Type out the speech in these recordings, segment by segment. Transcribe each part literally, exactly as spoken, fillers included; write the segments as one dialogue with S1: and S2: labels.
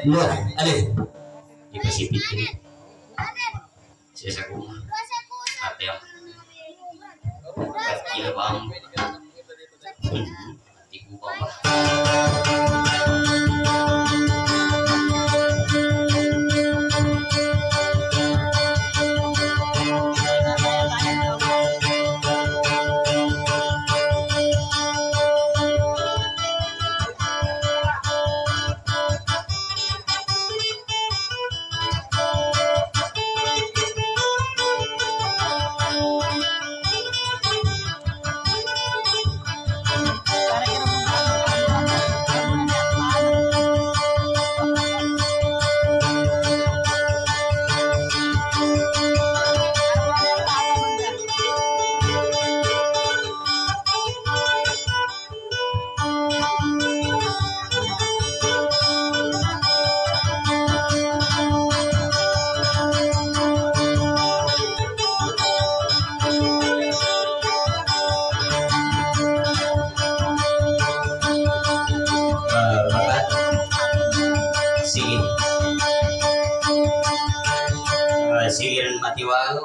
S1: Loh, alin? Di Pasifik ini. Saya saku. Ate yang. Kaya bang. Tiku bang. Sigiran matiwalo.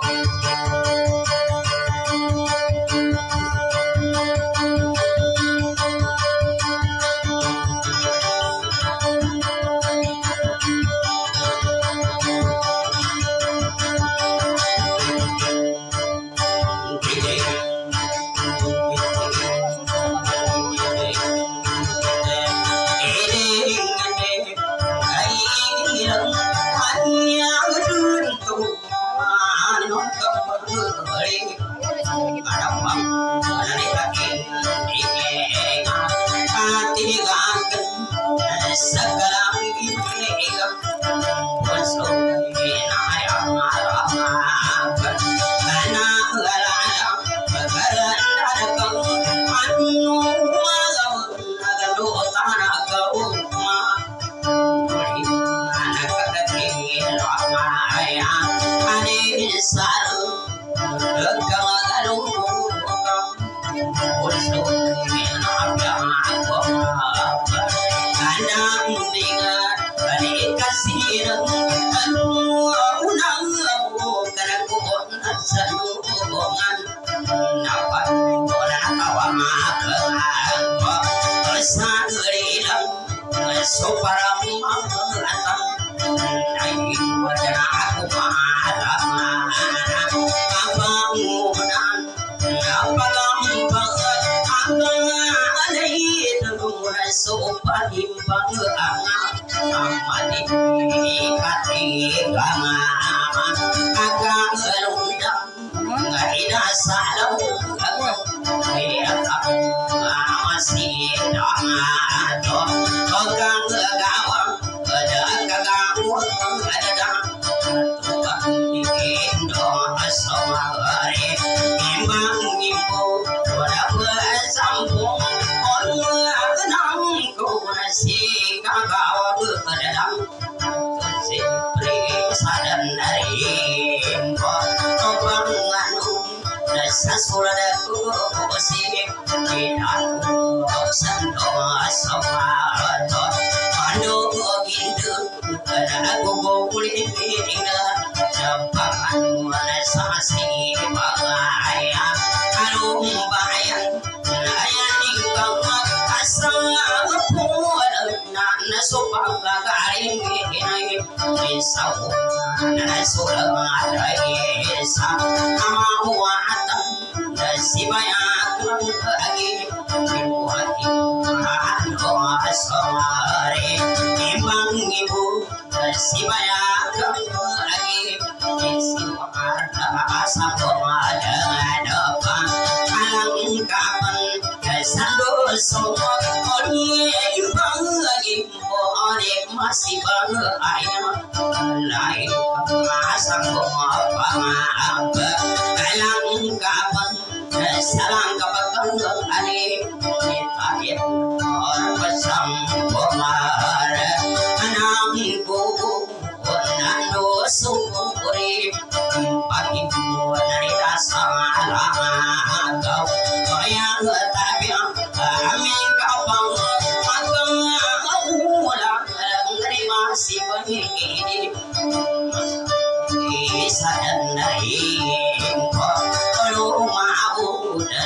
S2: Si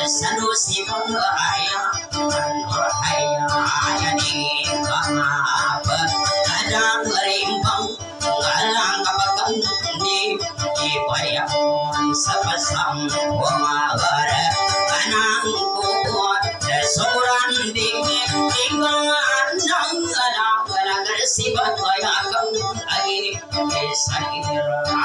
S1: sanusi bahaya bahaya di kamapa ada rimbang ngalang kapakan di ibayang sapasam wawara kanang kuat seorang di tinggalan nang alang alang sibat bayakang lagi sakira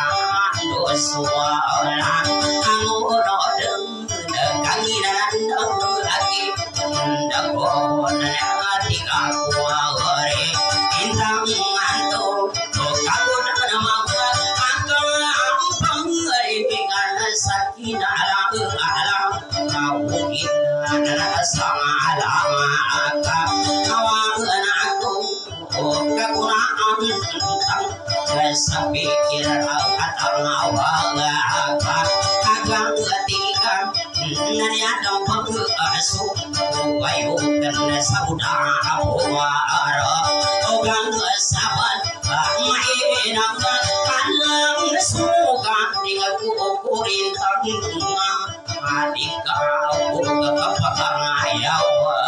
S1: suara angorodeng kanginan lagi ndakon hati aku ore intang mantu kabut nama akal pangari dengan sakina alam alam kau kita sama alam aka kawan aku kagunaan tentang sampai kira kata awal apa agang ketiga nani ada pengasuh wayu karena saudara wara ogang sahabat mainan kalang suka dengan ku ukurin tanggungan adik kau kepakang ayau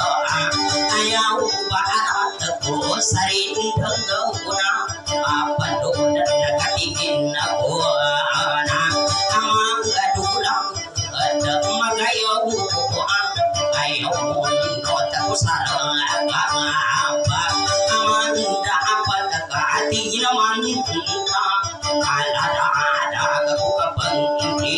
S1: ayau barat ku sering tengguna apa doa dan katingin aku anak amang adulang ada magayo ayo no taku sarang apa amanda apa tak hati naman ala ada aku kapangki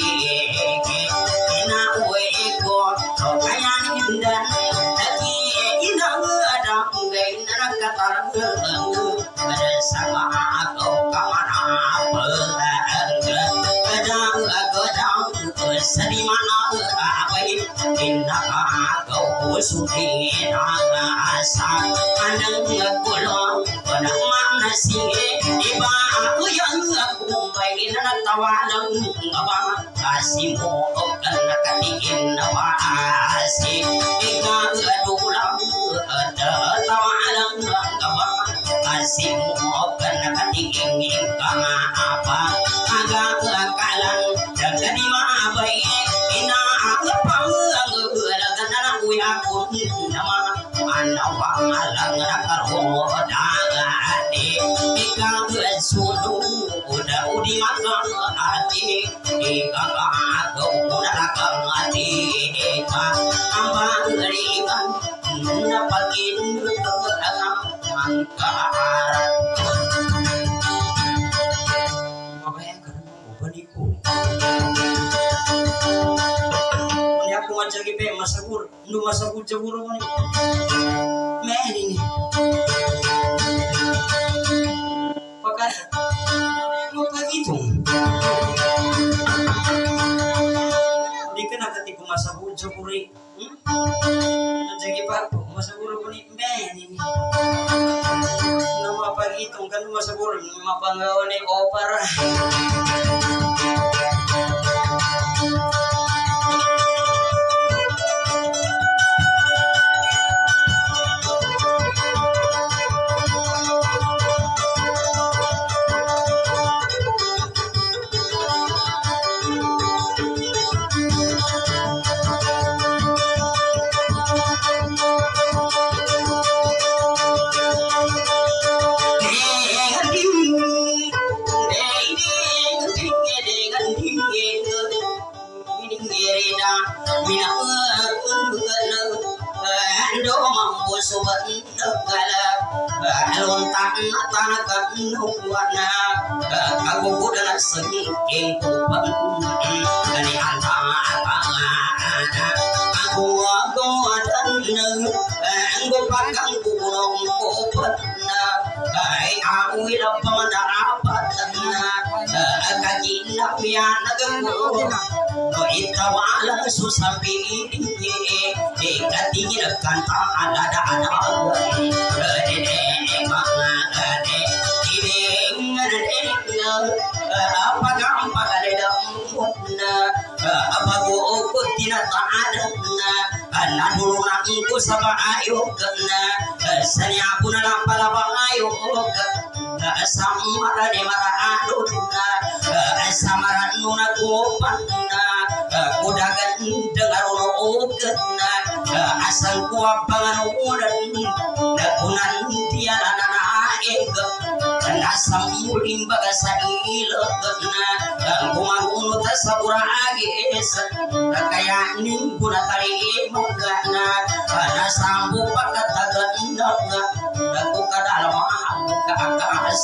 S1: ina ueko kaya nindan tapi ina ada ngai nakatar ada sama aku kamana pelangga kadang kadang sedih mana apa indah aku suci asa andang aku lo pada mana sih iba aku yang aku baik dan tawalang apa kasihmu karena katingin apa asih ika adulang ada tawalang apa kasihmu karena katingin kama apa agak kakalan dan kedima baik ina apa lagan aku aku nama anawang alang nakaromo dagati ika sudu udah udi makan hati ika kagau udah lakang hati ika ambang rikan napakin ketangan angkaran mabayangkan upaniku aku ngajak ipe masagur ndu masagur jaburo mani meni ni pakat mo pagitung di kana katiku masagur jaburi ngajak ipe aku masagur mani meni ni nama pagitung kan masagur mapanggawan ni opera nuwana kagugu dan sengking kupan dari antara aku aku dan aku pakai kurung kupan kai aku hidup pendapatan kaji nabian aku kita wala susah pilih dikati kanta ada ada ada apa gampang ada damputna apa gua tidak ada karena dulu aku sama ayo kena saya pun lapa lapa ayo kena sama ada marah aduna sama nuna kopana kudagan dengar unukeun asal kuapangan udan dakunan tiada nana ege asam mulim baga saileuna kumangun teh sabura ages kaya ning guna tari magana kana sambu pakatageuna daku kadalem ka akas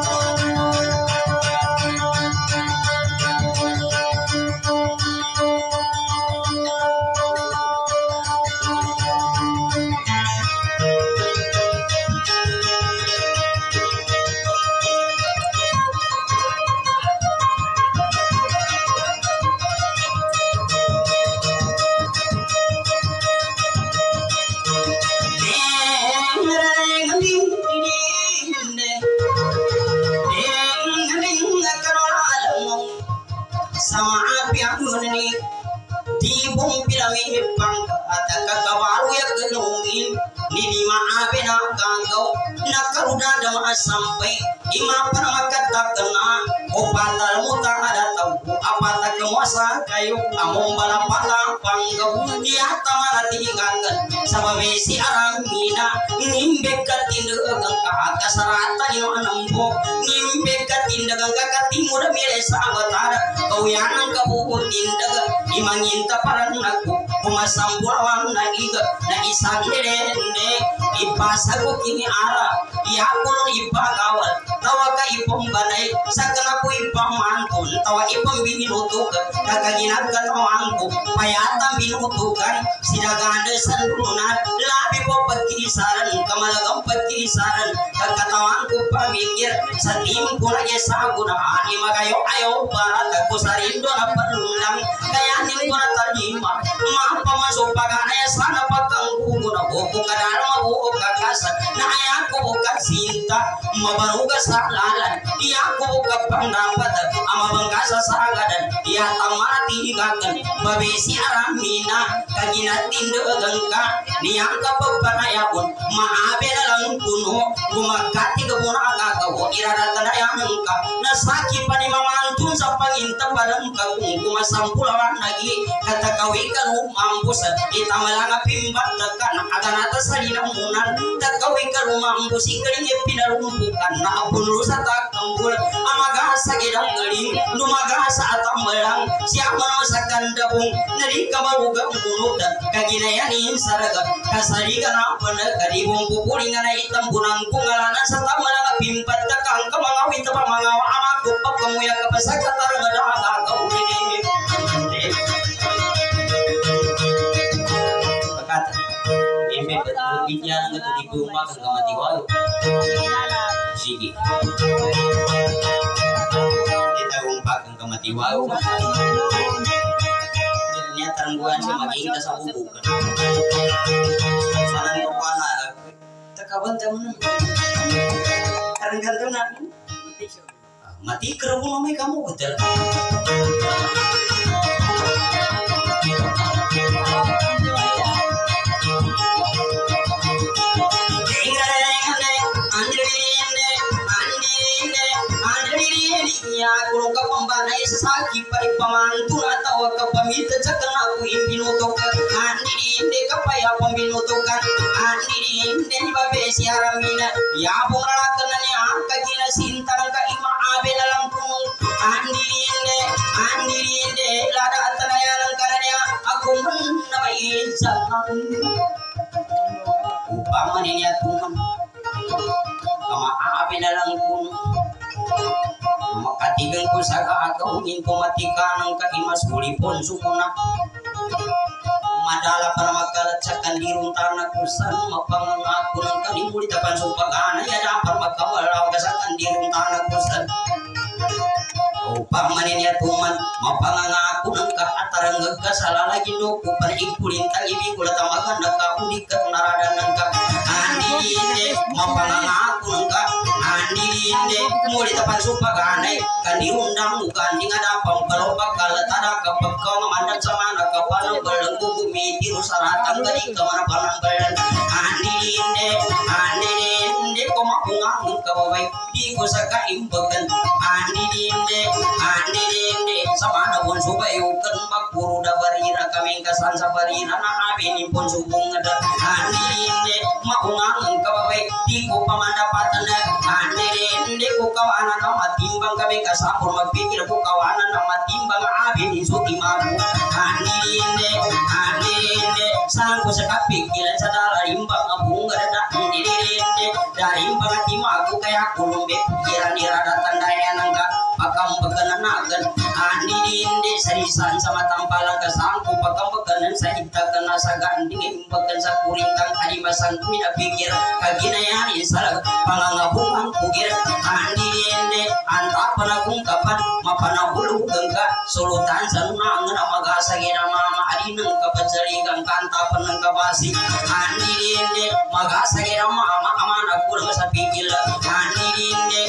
S1: sampai ima permakata kena opatal muta ada tahu apa tak kemuasa kayu among balapala panggau dia tamarati gagal sama besi aramina nimbe katindegang ka kasarata yo anembo nimbe katindegang ka timur mere sabatara kau yang kabuh tindaga imanginta parang aku kumasambulawan na iga na isang derende ipasago kini ara ya kulon ipagawal tawa ka ipong banay sakana ko ipamantun tawa ipang binutukan kagaginag ka tawangko payatang binutukan sinaganda sanrunan labi po pagkisaran kamalagang pagkisaran kagkatawan ko pamikir sa tim ko na isagunaan imagayo ayaw para tagpo sa rindo na panulang kaya ning ko na talima mapamasok paganaya sana pagkanggugo na buko kadarama buko kakasa na ayako buka sinta mabaruga sa lalan iyako buka pangdapat amabangkasa sa agadan iya tamati gagan babesi aramina kaginatindagan ka niyang kapagpanayakon maabe na lang kuno gumagkati ka muna agagawo iradatan na yang ka nasaki pa ni mamantun sa panginta parang ka kung kumasampulawan lagi katakawi ka lumambusan itamalang pimbat ka aganata sa linamunan takawi ka lumambus ikaling pinarumpukan na apunlo sa takambul amagasa gidang galing lumagasa at amalang siya man sa kandabong narika marugang bunutan kaginayanin saraga kasariga na panagkaribong pupulingan na itambunan kungalanan sa tamalang pimpat ka kang kamangawit pa mga amako pagkamuya ka pa sa katarang adagaw pagkata imbe berbitnya ngetu di rumah ke mati walu sige kita umpak ke mati walu ternyata rangguan si maging kasabubukan sanan ko pa na takaban tayo na karanggal tayo na mati kerabun may kamu betul kulong ka pambanay sa sakit pa ipamanto na tawa ka pamita sa kanaku imbinuto ka andi hindi ka pa yapang binuto ka andi hindi ni babesi haramina yapong raka na niya kaginasinta ng kaimaabe na lang punong andi hindi andi hindi lada at tanayanan ka na niya ako man na mainsang upang maninya tuman kamaabe na lang punong makatigang ko sa kaagawin ko matikanang kaimas kulipon sumuna madala para magkalat sa kandirong tanak kusan mapangangako ng kalimulitapan supagana ya dapat magkawalaw ka sa kandirong tanak kusan upang maninya tuman mapangangako ng kaatarang gagkasalalagin do ko panigkulintang ibig ko latamagan nagkakudikat naradanan ka andinde mapangangako ng ka andinde mulit apan supaganay kandiundang ukanding ada pangkalobak kalatada kapag kau mamandag sa mana kapanang balang gumiti saratang galing ka mana panang balang andinde andinde ko makungang kababay di ko sa kaimbagan andinde andinde samana pun subayukan makuru dabarira kaming kasan sabarira na abin pun subung ngada aninde maungang kababay di ko pamandapatan aninde ko kawanan na matimbang kaming kasapur magpikir ko kawanan na matimbang abin isuti mabu aninde aninde sangko sa kapikilan sa dalayimbang abung ngada aninde darimbang timago kaya kulumbe pikiran iradatan daya nangga pakam begananagan aninde sarisan sama tampalan kasangko pakam beganan sa itakan nasa ganding imbagan sa kuringkang kalimasan mina pikir kaginayani salag pangangabungang kugir aninde anta panagungkapan mapanahulog gangga sulutan sa nunangan ang magasagina mama arinang kapajaligang kanta panang kabasi aninde magasagina mama amana kurang sa pikil aninde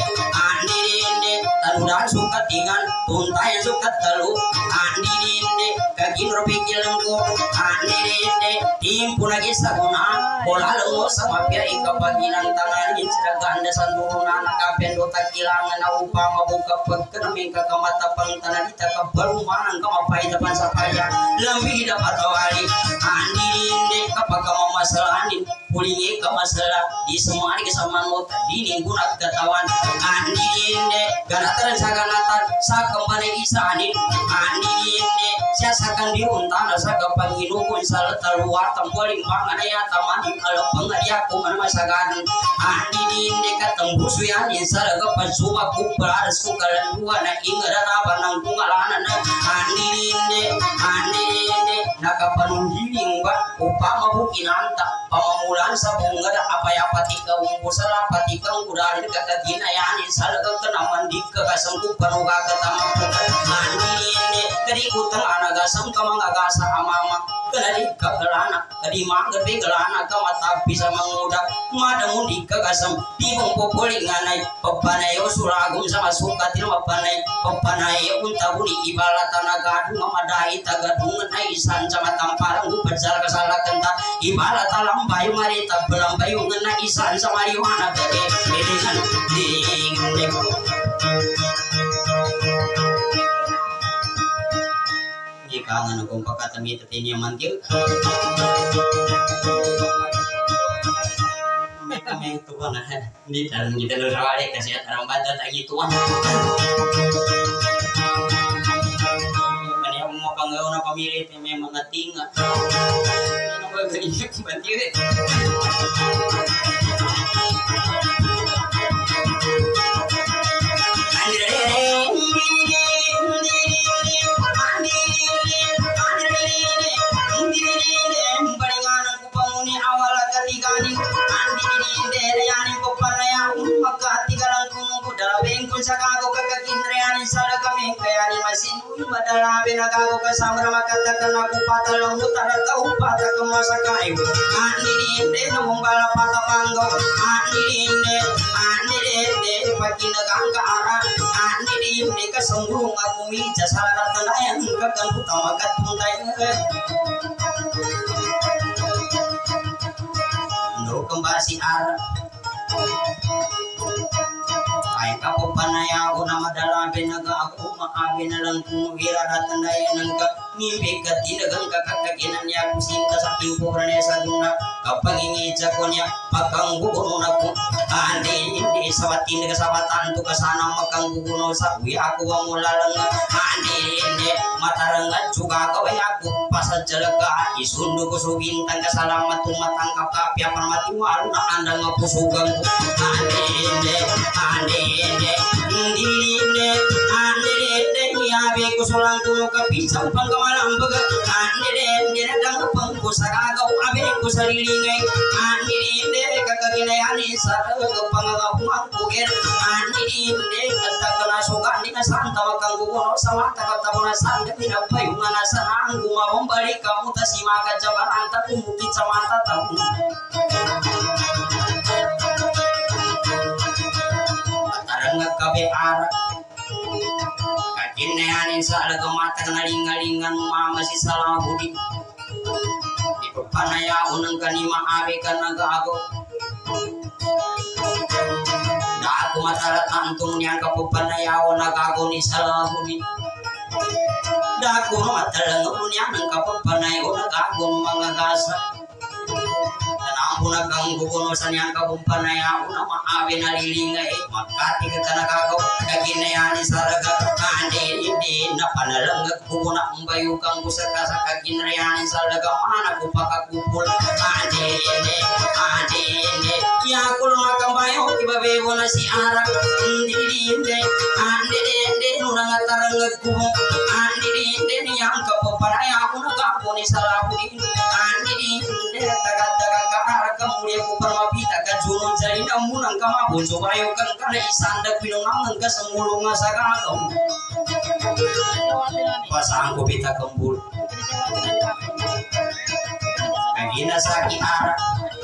S1: aninde tanudan sukat tingan tuntayan sukat talu aninde kaginro pikilan ko aninde timpu lagi saguna bola lengo sama pia ikapaginan tangan insiraganda sandurunan kapendo takilangan na upama buka pagkanaming kakamata pangtanan ita kabarumanan kamapai depan sapaya lambi dapat awali aninde kapag kamasalanin pulingi kamasalah di semua hari kesamaan mo dini gunat katawan aninde ganataran sa ganatan sa kembali isanin aninde siya sa kandiuntan sa kapanginukon sa lataluar tampuling panganaya tamanin alam pangariya ko man masagan aninde katembuso yan sa lagapansuwa ko peradas ko kalandua na ingararapan ng kungalanan aninde aninde nakapanunghiling ba upama bukinanta pamamulan sa bunga apayapati ka umusala pati kang kudalin kagaginayanin sa lagagkanaman di kagasang kupanuga katamang anine karikutang anagasang kamangagasa amama kanali kagalana kadima gabi galana kamatapi sa manguda madamun di kagasang tibong popoli nganay papanayo suragum sa masukatil mapanay papanayo untabuni ibalatan agadu mamadai tagadungan ay isan sa matampalang upadsara kasalakan ta ibalatalang bayo marita belang bayo ngena isan sa mariwana gade dengan ding ding kangen akong pagkatami tatini mantil may kami tuwan na hindi talang kita lurawali kasi at arang bata tagi tuwan kanya mo mapanggaw na pamilit may mga tinga ano ba ganyan mantil eh sakago kakakinreani sada kami kayani masinu badalabe nagago kasamra makatakan aku patalang utara tau pata kemasakayu ani dinde nombala pata panggo ani dinde ani dinde pakina gangga ara ani dinde kasembung aku mija salat tanayan kakang utama katuntai no kembasi ara ay kapupanaya ako na madalabi naga ako maabi na lang kung gira datan daya ng ka mimpi ka tinagang kakakaginan niya kung sinta sa timpuran niya sa duna kapag ingitsa ko niya pagkang guguno na ko andi hindi sa matin kasabatan to kasana magkang guguno sa uwi ako ang mula lang andi hindi matarangan juga kaway ako pasadjalaga isundo ko subintang kasalamat tumatangkap kapya parmatiwalo na andang mapusugang ko andi hindi andi hindi hindi hindi andi hindi yabe ko sulang tumo kapisang pangkamalang baga andi hindi nagang pangko sa kagaw abe ko sarilingay andi hindi kakaginayani sa pangagapumang kugir andi hindi katakanasugan di nasanta makang guguno sa mata katabunasan di pinapayong nga nasarang gumawang balik kamu tasimakat jabaran tatumukit sa mata tabu matarang nagkabe arak kakinayanin sa alagamata nalingalingan mama si salahudi di pagpanayaon ng kanima abe ka nag-agaw na ako matalatantong niyan kapagpanayaon nag-agaw ni salahudi Dako matalang unya ng kapapanay o nagagong mga gasa. Tanang na kang guguno sa niyang kapumpanay ako na maabi na lilingay. Magkati ka kanakagaw, kaginayani sa raga. Andi hindi na panalangag guguna ang bayo kang busa ka sa kaginayani sa raga. Mana ko pakakupul. Andi hindi, andi hindi. Yakul makambayo, ibabebo na si Arak. Hindi hindi, andi hindi. Nunang atarangag kumo. Andi hindi, niyang kapapanay ako nagapuni sa lakuin. Andi hindi, tagat-tagat ka Arak kamulia ko parmapita ka junod sa inamunang kamapun. Subayo kang kana isandag pinunangan ka sa mulong nga sa kagaw. Pasang ko pita kambul. Kagina sa Arak.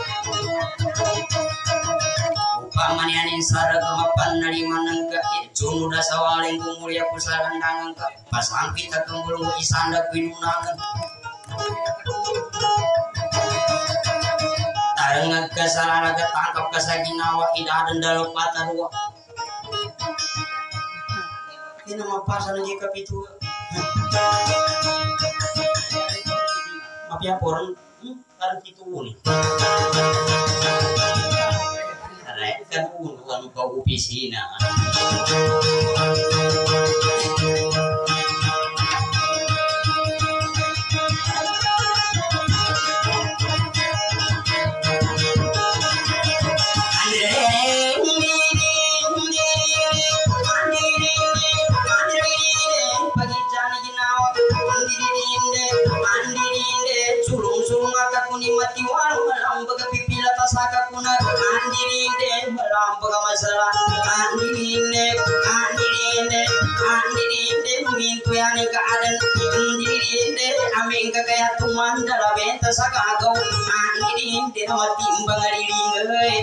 S1: Pamanianin sarag mapan naliman ng ka junod sa waling kumulia ko sa landangan ka. Pasang pita kambul mo isandag pinunangan. Tarangag ka sa nagatangkap ka sa ginawa, idadandalo pa tarwa. Hindi na mapasa ng ikapitua. Mapiaporan, hmm, parang tituun eh. Aray, kanuun, ano ka opisina. Mati waru malam baga pipila tasaka kuna andirinde malam baga masala andirinde andirinde andirinde mintu yani kaadan andirinde amin kaya tuman dala benta saka go andirinde mati mbangariringai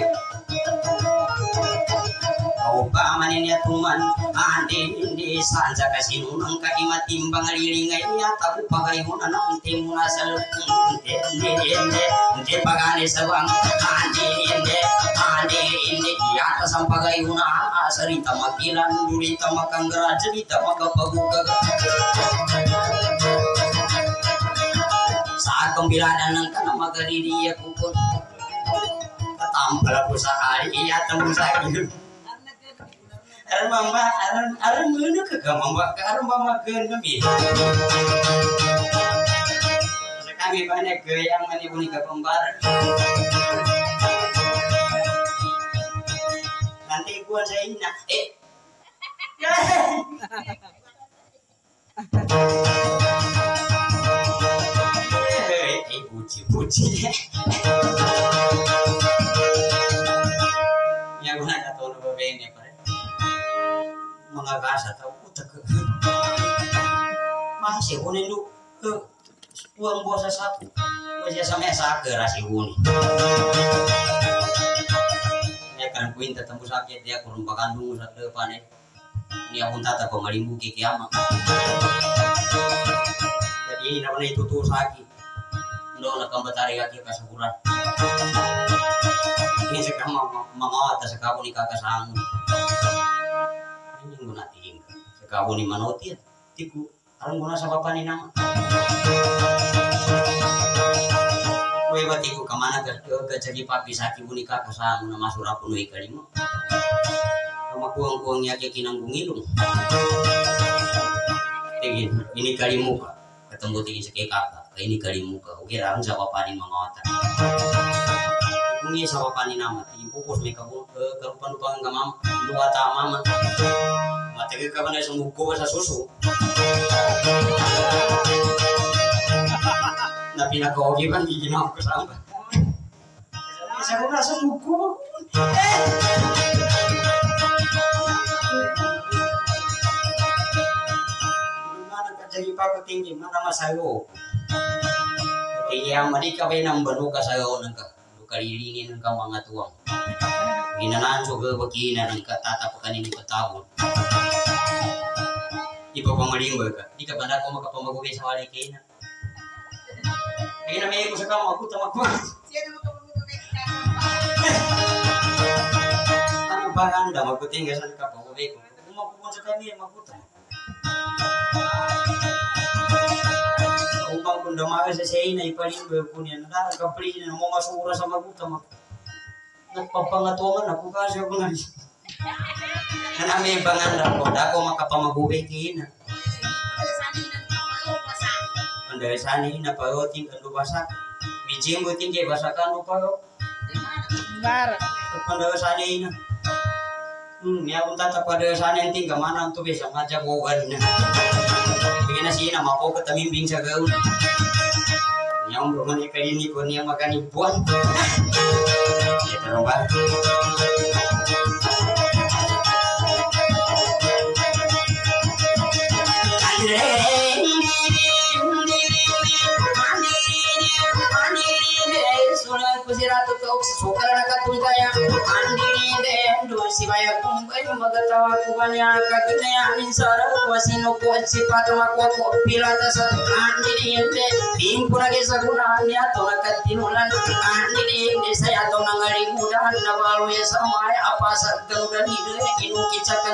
S1: kau pamaninnya tuman andirinde sanja kasinunang kaimat timbangariringai ya tahu pakai munana unti munasal ende ende pagani sabang ande ende ande ende yata sampagayuna asarita makilan durita makanggara cerita magapaguga saat pembiladan ng kana magaririya kupon katampal ako sa hari iya temu sakit aran mama aran aran meuna ke mama aran mama keun kami kami banyak ke yang mani bunika pembar. Nanti gua saya nak eh. Eh puji-puji. Ya gua nak tahu nama bengnya pare. Mengagasa tahu utak. Masih kuning lu ke uang bosa satu, masih sama sakit rasi huni. Ya kan kuin tetemu sakit dia kurang pakandung saat depan eh. Ini aku tata pemalimbu kiki ama. Jadi ini namanya itu tuh sakit. Ndo nak kembali kaki kasaburan. Ini sekarang mama atas sekabu ni kakak sang. Ini guna tinggal. Sekabu ni manotir, tiku. Alam guna sa papa ni nama. Kue batiku kamana ke jadi papi saki bunika kasang na masura puno ikalimo. Nama kuang kuangnya ke kinanggung ilung. Tingin ini kali muka ketemu tinggi sekali kakak. Ini kali muka. Oke orang sa papa ni mangawatan. Kungi sa papa ni nama. Tingin pupus may kabun karupan upang kamam dua tamama. Matagi ka ba na isang mugo sa susu? Na pinakaogi ba hindi ginawa ko sa amba? Isa ko na sa mugo. Mana ka jadi pa ko tinggi mana masayo. Kaya madi ka ba nang banu ka sayo nang ka kalilingin ng mga tuwang. Ginananso ka bakina ng katata pa kanini patawon. Di pa pamalimba ka. Di ka banda ko makapamagugay sa wali kayo na. Kaya na may ko sa kama, ako tamakwa.
S2: Siya na makapamagugay sa kama.
S1: Ano ba nga, magkuting ka sa kapagugay ko. Kung magpupun sa kami, magputang. Upang kung damaga sa siya na ipanin ba po niya. Nakakapili niya mo masura sa maguta mo. Nagpapangatuman ako kasi ako nga. Nanami pangalan ko. Dako makapamagubay kihin. Anda sani na payoting kando basak. Bijing buting kay basakan mo payo.
S2: Bar.
S1: Pada sani na. Hmm, ya punta ta pada sani ting kamana tu bisa ngajak wogan na. Bigyan si na mako katamimbing sa gaul. Yang belum ni kali ni ko niya makan ibuan. Ya terobak. Kusiratu tok sukar nakatungkaya andini den do sibaya kumbai magatawa kubanya kakine anin sara wasino ko sifat mako ko pilata sa andini ente impura ke saguna nya to nakatinulan andini ente saya to nangari mudahan nabalu ya samai apa sagdan dan ide inu kicakan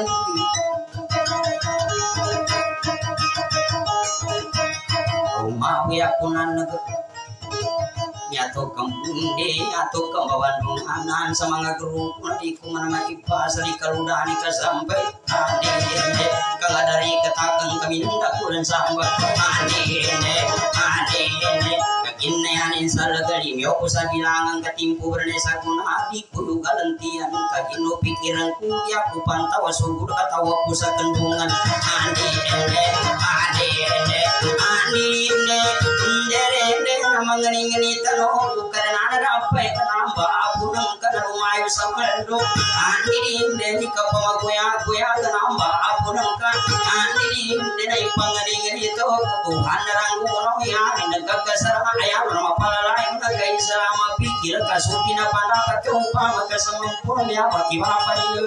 S1: rumah ya kunan naga atau kembunde atau kembawan anan sama ngagru nanti ku mana ipas di kaludani ka sampai ane ane kala dari katakan kami ndak kulen sambat ane ane ane ane kakinne anin salagali myo ku sabilangan katimpu berne sakuna adi kudu galantian kakino pikiranku ya ku pantawa subur katawa ku sakendungan ane ane ane ane ane ane mangani-ngani tano karena ada apa ya kenapa aku nang kana rumayo samando ani dini ka pamagoya goya kenapa aku nang ka ani dini pangani-ngani to Tuhan ranggu no ya nagkakasara aya nama palalay kay sama pikir kasuti na panaka tumpa magkasampun ya bagaimana panino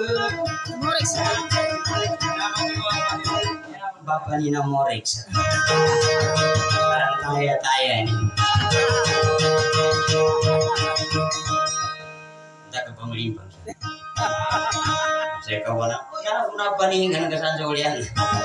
S1: Bapak Nina Morex taya-taya ini kita ke pemerintah saya kawan ya kenapa nih kan kesan saulian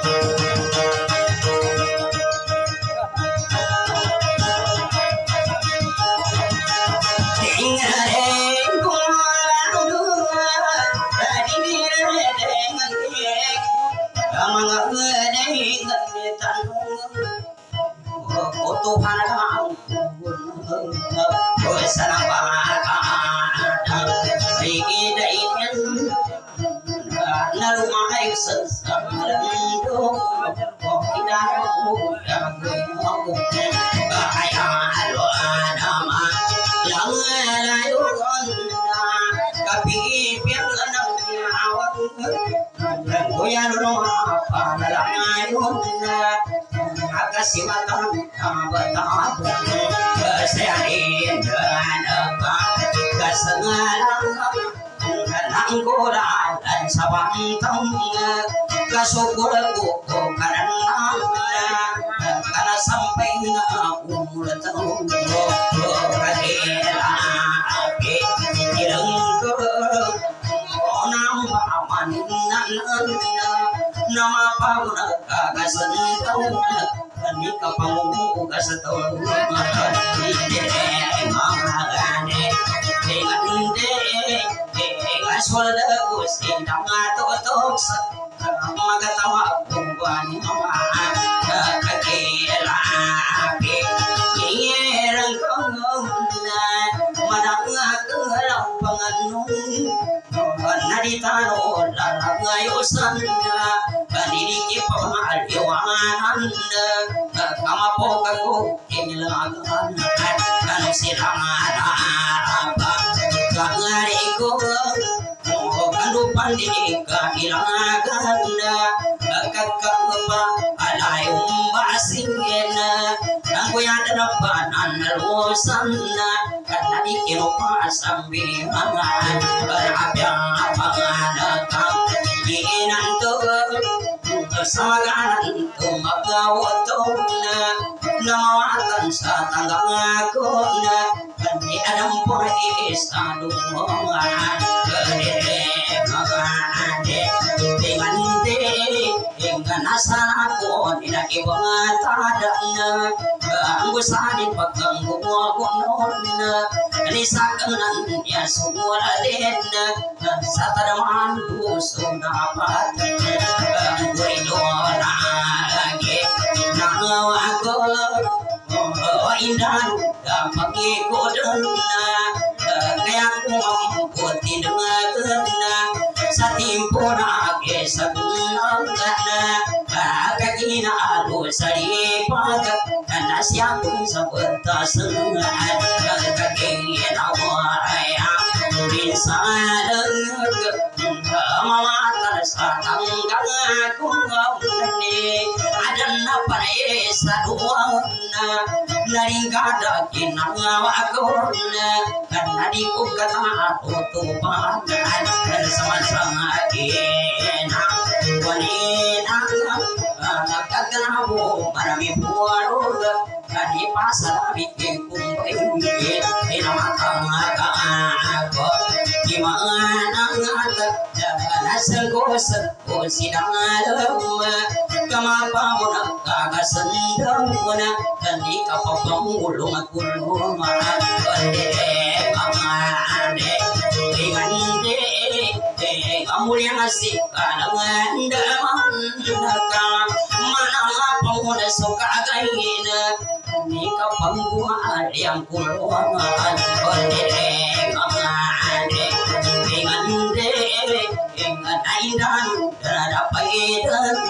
S1: Tuhan aku oh salam baraka rigi dainen nalu mai sesamdo oh tidak aku aku bahaya lo adama yang layu tapi biar lenang awak goyang lo apa dalam ayun kasih mata abad keserin dan apa kesengalang kananggoran dan sabang tengah kasukur kuku karena karena sampai aku mulai tahu kehela api irengke nambah maningan nama pauna kagasentau ni kapangu kasatau ide mangane dengan de aswalda gusti damato tok magatawa kumbani ama kakela api yerang kongna madanga kelang panganu naditano lalagayo sanna kaniriki pamal yawanan kama pokako kemilagan kan sirangan apa kangariko kandu pandini kahilangan kakakapa alayum basingena nanggoyan napanan lusanna karena dikiro pasambi mangan berabang panganakam ginanto samagan tumagawatona namawakan sa tanggang akona kandi adam po isadungan kadire magande tingante ing Nasana ko nila ibang tadana anggusanin pagkanggumo ko noon nisakanan niya sumulatin sa tanaman puso na patan ang guido na lagi nangawa ko o indan pagikodan kaya kung mamukutin na sa timpo na sa gunang na kagina alo sa ipag na siya kung sa pagtasan kaginawaray ang minsan mamatan sa tanggang kung ni adan na panay sa duwang na naringkada kinangawa ko na kanadi ko kata tutupan sama-sama kena wanita nagkakanabo marami buwarog kani pasar bikin kumpay inamatang ako di mga nangatag nasagosat ko sinangalam kamapa mo nagkakasandang mo na kani kapapangulong at kulong kande pangade ingande kamulian asik kalangan daman naka manang panguna suka kaina ni kapangguan yang kulungan kande pangade ingande ingan dapat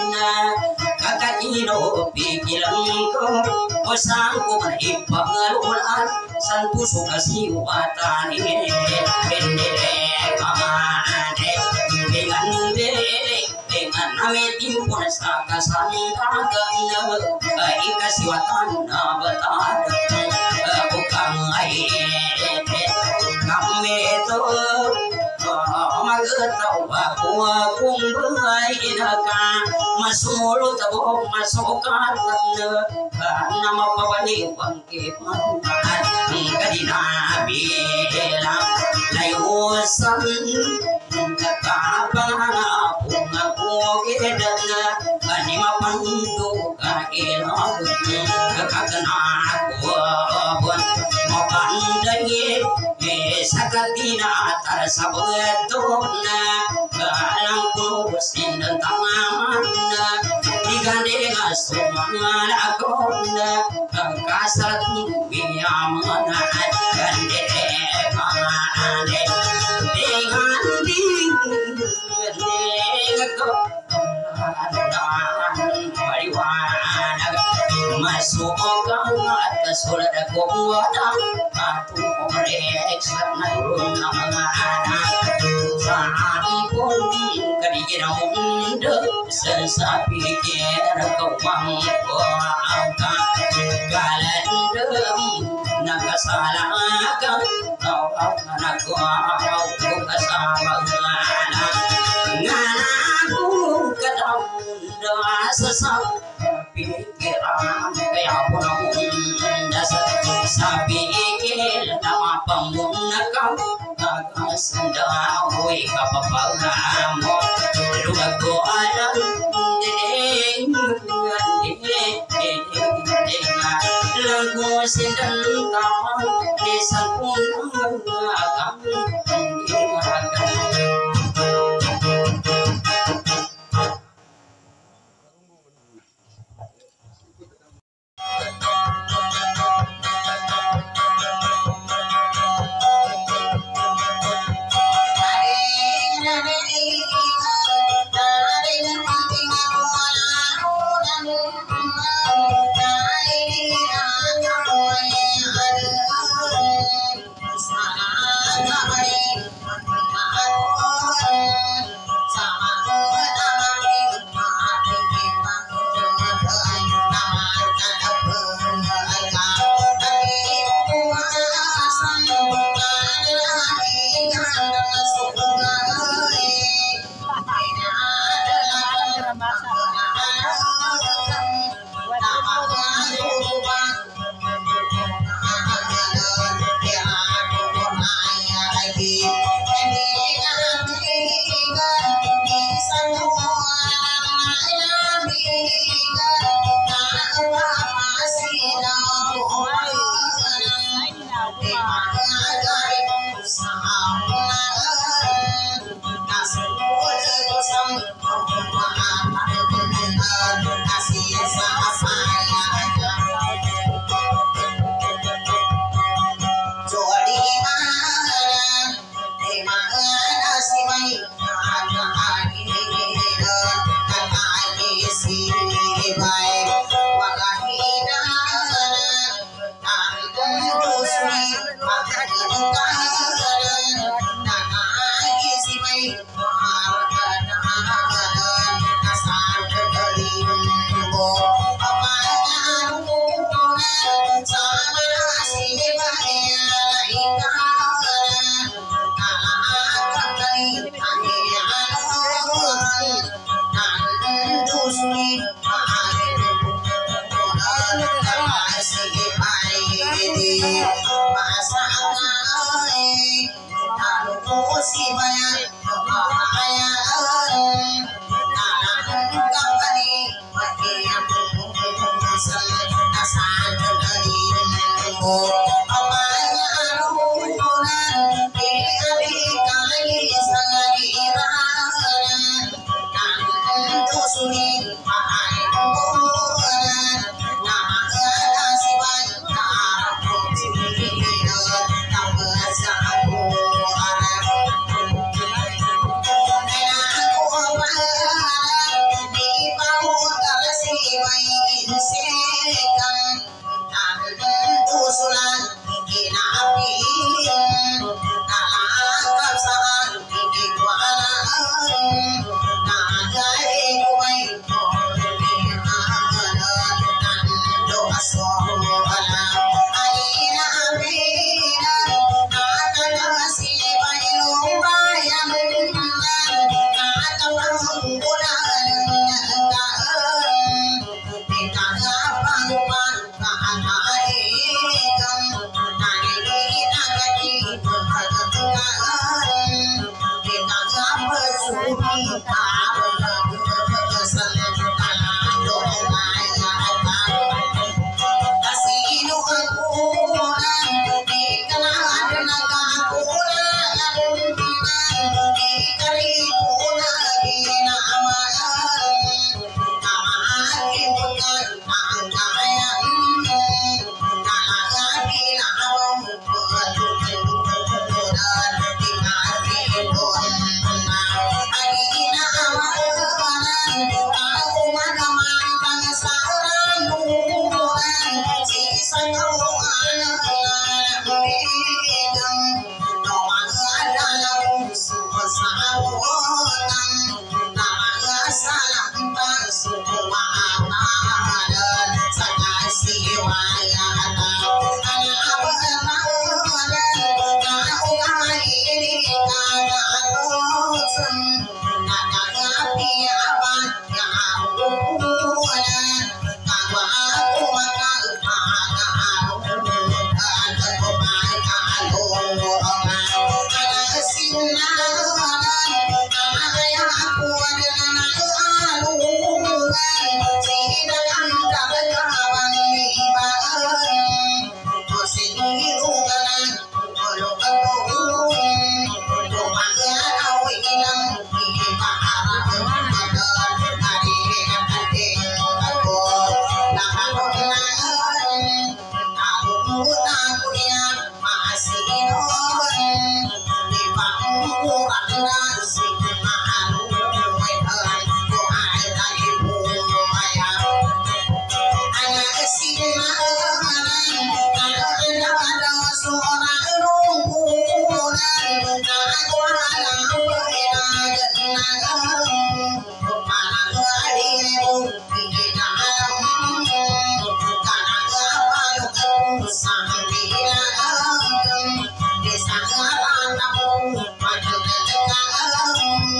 S1: kakakino pikiran ko o saan ko man ipangalulan san puso kasi watan hindi kamane ingande ingan namin po na sa kasandagan ikasiwatan na batan bukang ay kami ito magataw ako kung buhay ka masuro tabo masukat na mapabaliw ang kipangan kadina bilang layusan kakapangan kung ako kidan kani mapandu kakilag kakanak ko mapanday sakatina tar sabetona alang kusin dan tamaman digande asumana akona kasat biyaman gande pamane digandi ngako masuk ke surat kuwada atu orek sana urun nama anak sampun kadikira munde sesapi kira kawang kuangka kalendem naga salaka kau anak kau kasama ngana nganaku kadam sesap pikiran kaya pun dasar sabi ikil nama pemunakam agak sendawi kapapagamo lugat ko alam ding ding ding lagu sindan tawang desan pun agam Nah, Hãy subscribe cho kênh Ghiền Mì Gõ để không bỏ lỡ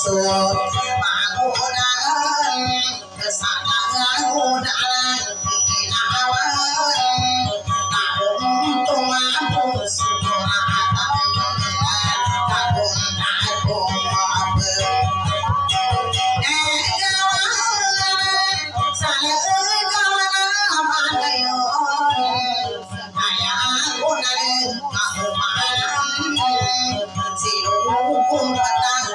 S1: masuk bangunan kesadaran udaran kinawan kagum tumapu suratan kagum kagum apa negawan saya gawan amalayo ayah kunan kaguman silukum patang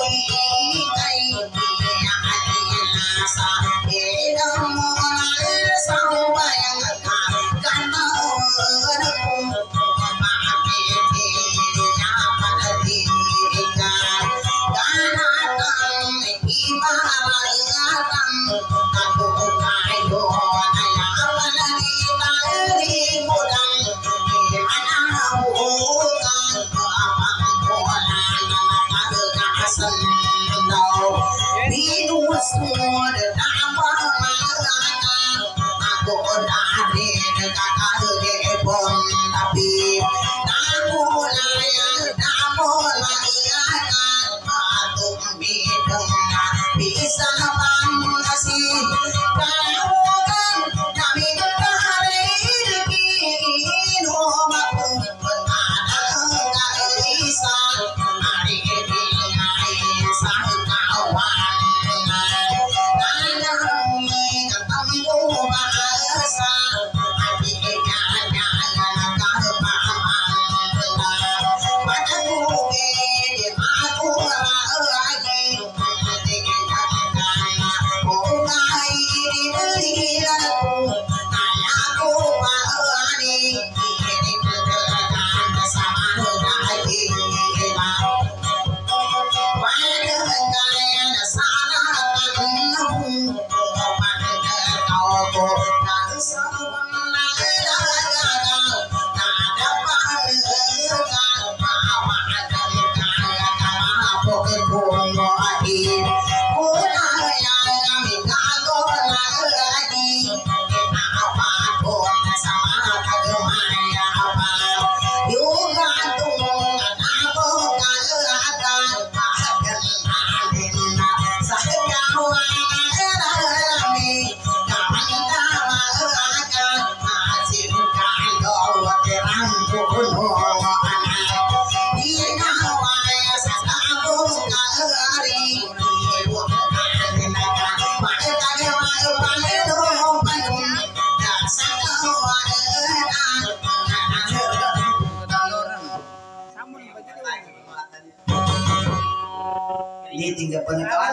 S1: Ini tinggal pengetahuan.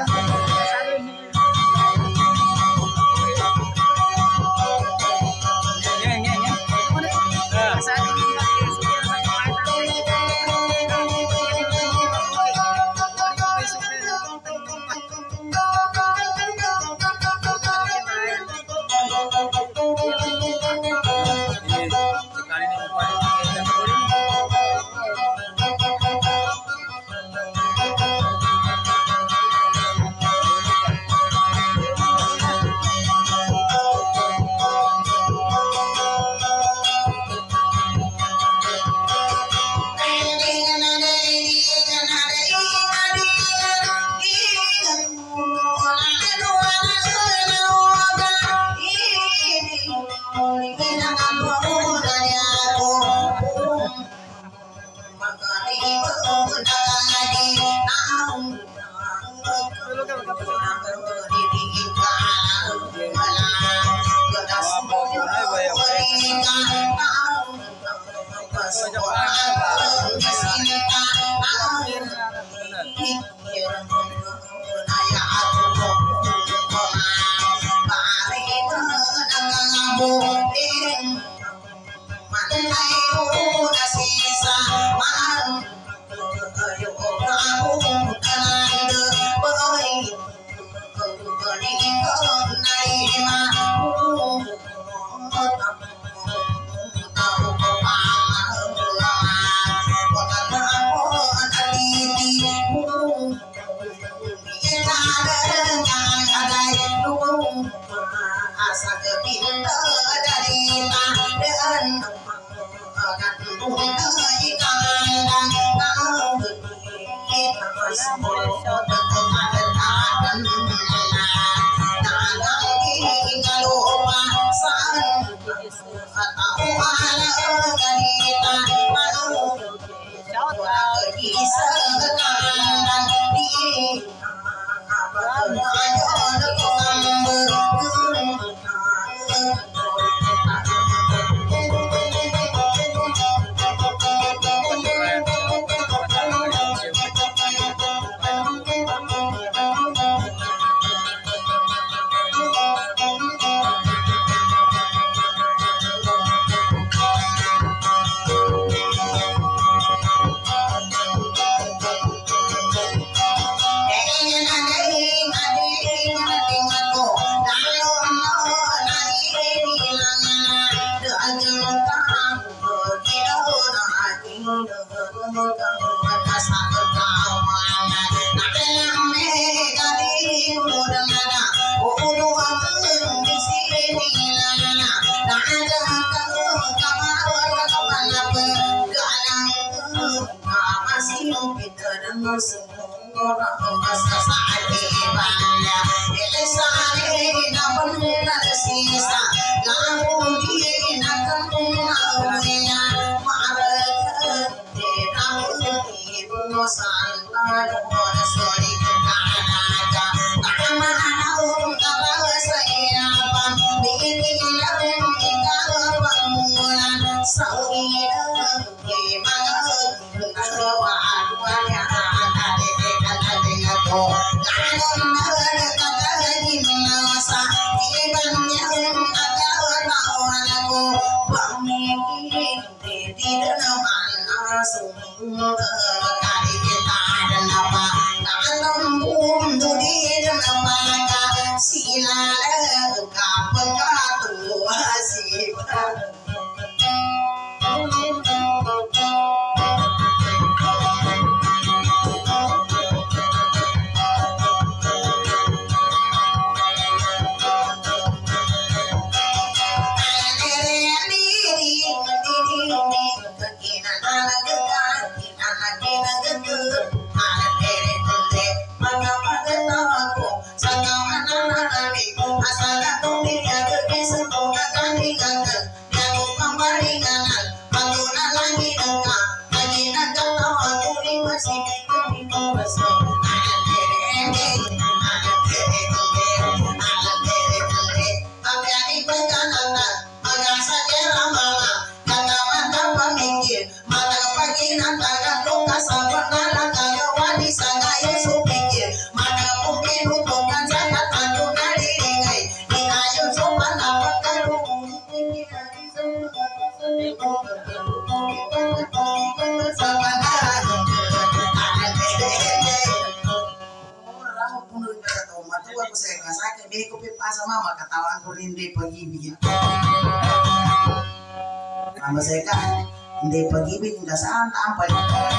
S3: Nama saya kan hindi pag-ibig nga saan tampal.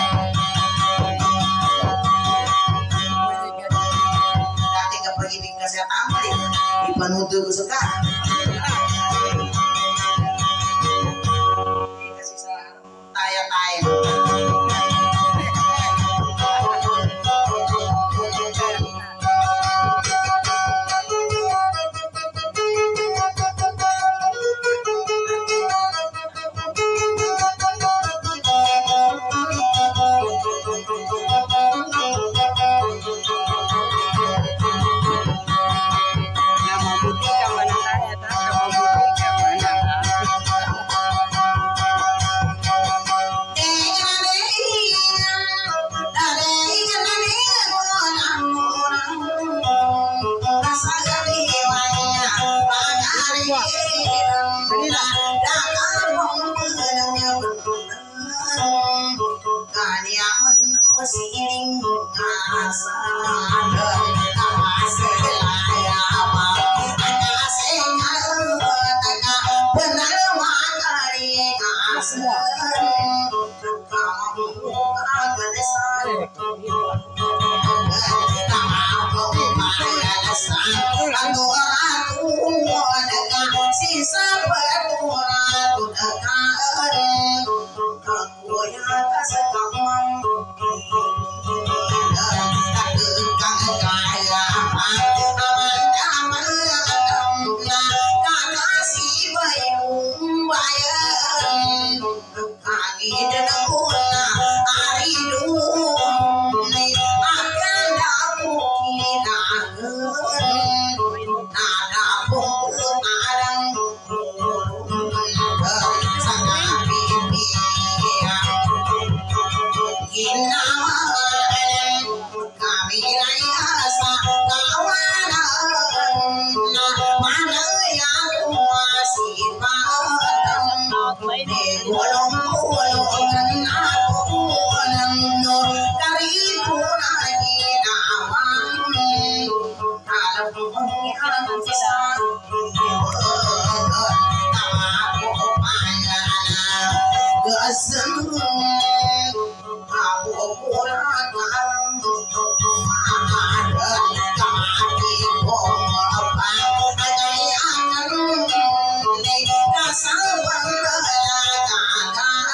S3: Dati ka pag-ibig nga sa tampal, ipanuto ko sa ka. Kasi sa taya-taya.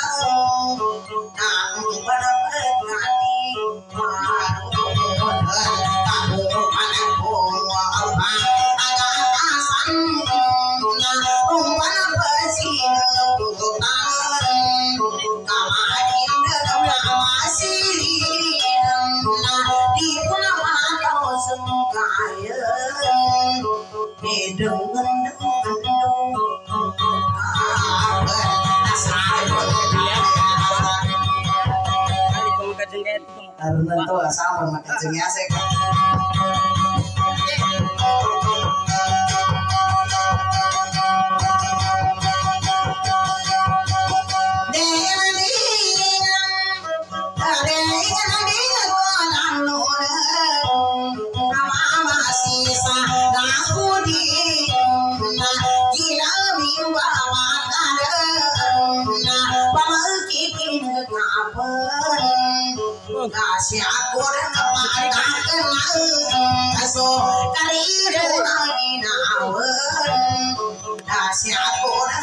S3: Nah, lumayan hidung karena tuh sama makan jengasek kasih aku dan kepadakan kaso karibu lagi nawan kasih aku dan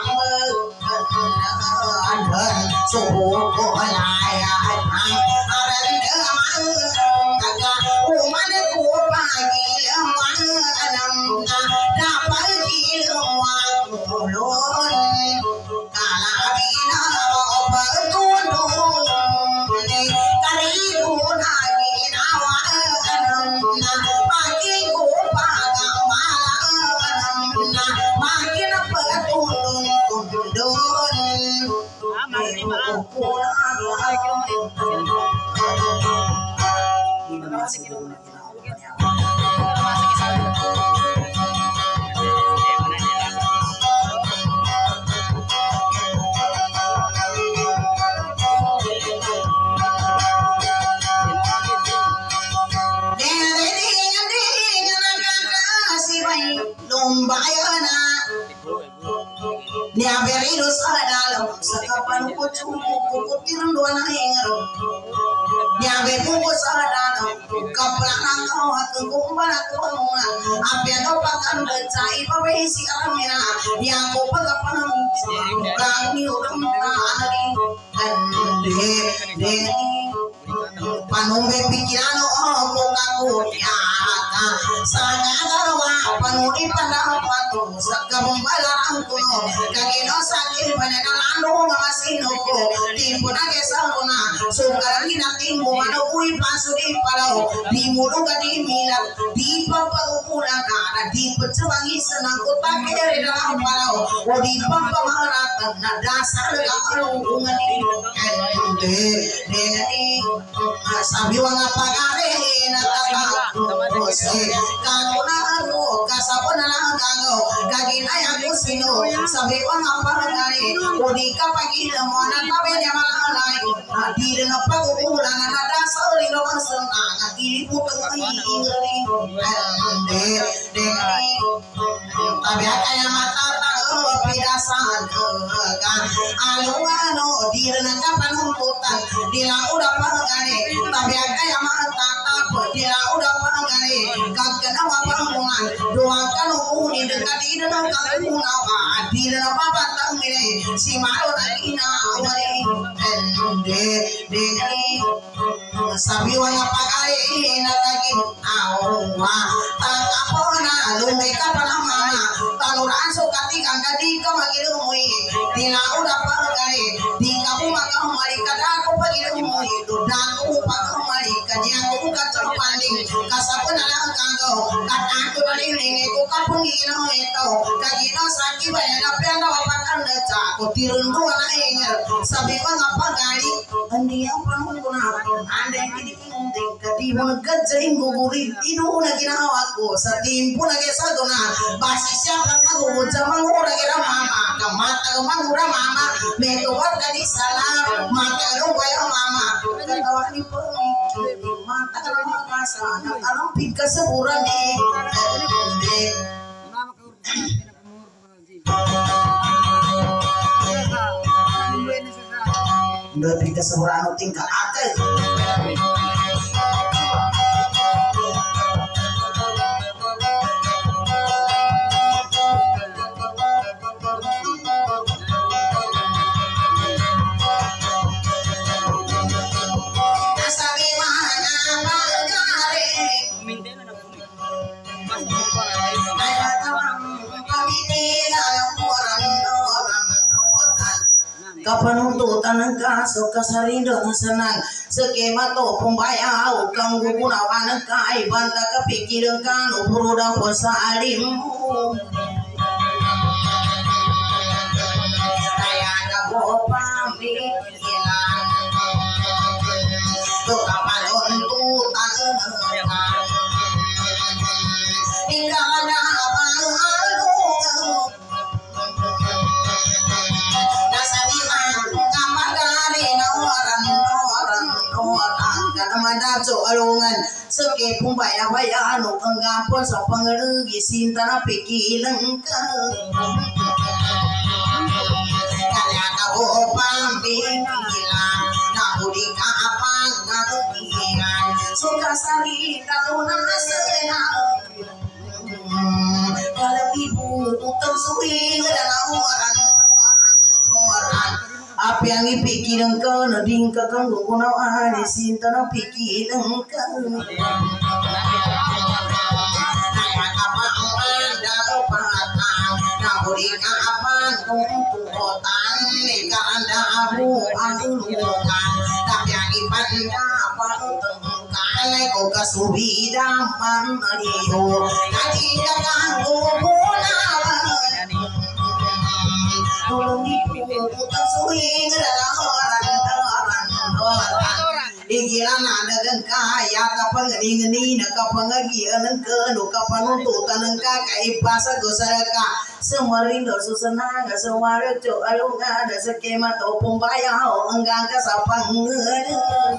S3: kepadakan suhu layan aran deman kakak umat ku pagi leman dapat diluang ulun kalabina bertundung karibu lagi nawan makin ku pagang malam makin bertundung tundun Niaberidos dalam sekapan kucu kukutir dua nanger Niabe bungkus dalam kapelang kau aku kumbal aku apa kau pakan becai pabesi alamina yang kau pagapan kami orang tadi dan de de panumbe pikiran oh kaku ya sangat darwa panudi pandang patu sakambala kuno kagino sakit pada lalu masih noko timpuna kesana sukarani nanti mano kui pasudi palau di mulu kadi milat di papa ukuna kana di pecawangi senang kota kere dalam palau o di papa maratan na dasar kalau ngani ende deni sabi wanga pagare na kaka ose kanuna anu kasabona na gago kagina ya kusino sabi wanga pagare o di kapagi na mona tabe ya malai di na pagukula na dasar ino masana ngati putang ingeri ende deni tabi kaya mata pidasan kan alungano dirna kapanumputan dila udah pagare tapi kaya mata tap dila udah pagare kagana mapangungan doakan uni dekat idana kaguna wa dirna papa tamile si maro ina wari ende deni sabi wala pagare ina kagi awa takapona lumbe kapanama taluran sukati kangadi kamagilumui dila udah pagare di kamu makam mari kadaku pagilumui dodaku pakam mari kadiaku kacang paling kasapuna kanggo kataku paling ringe ku kapungino itu kagino saki bayana penda wapakan deca ku tirundu ana enger sabi wala pagari andi yang panunguna ande kini inting katiba gajai nguguri inu na ginawaku sa timpo na gesadona basi siapa kago zaman ura gira mama kamata kamura mama metuwat kadi salam mata ruwaya mama kawani pemikir mata kalau kasana kalau pika seburan nih udah pika seburan tinggal akal kapanuntutan ng kaso kasarindo na sanang skema to pumbayaw kang gugunawa ng kaiban kakapikiran ka no puro daw po sa alim mo kaya na po pamikilan to kapanuntutan ikaw na so alungan seke pumbaya-baya anu enggapon sa pangerugi sinta na pikilang ka kaya kabo pampikilan na huli ka apang karugian suka sari kalau nasena kalau ibu tutang suwi dalam orang orang apa yang ipikiran ka na ding ka kang gugunaw ani sinta na pikiran ka kaya ka pa ang anda patang na huli ka apa tuntutan ikanda abu ang lukan tapi ang ipanda apa tengkalay ko kasubida man aliyo nadika kang gugunawan tulong ibu utang suwing dalam orang-orang igilan adagang kaya kapangani-ngani na kapangagian ng kano kapanuntutan ng kakaipasa ko sa raka sumarindo susananga sumaragyo alunga da sa kema to pumbayaw hanggang ka sa pangunan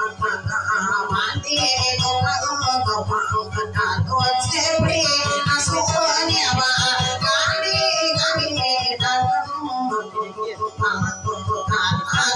S3: Mati,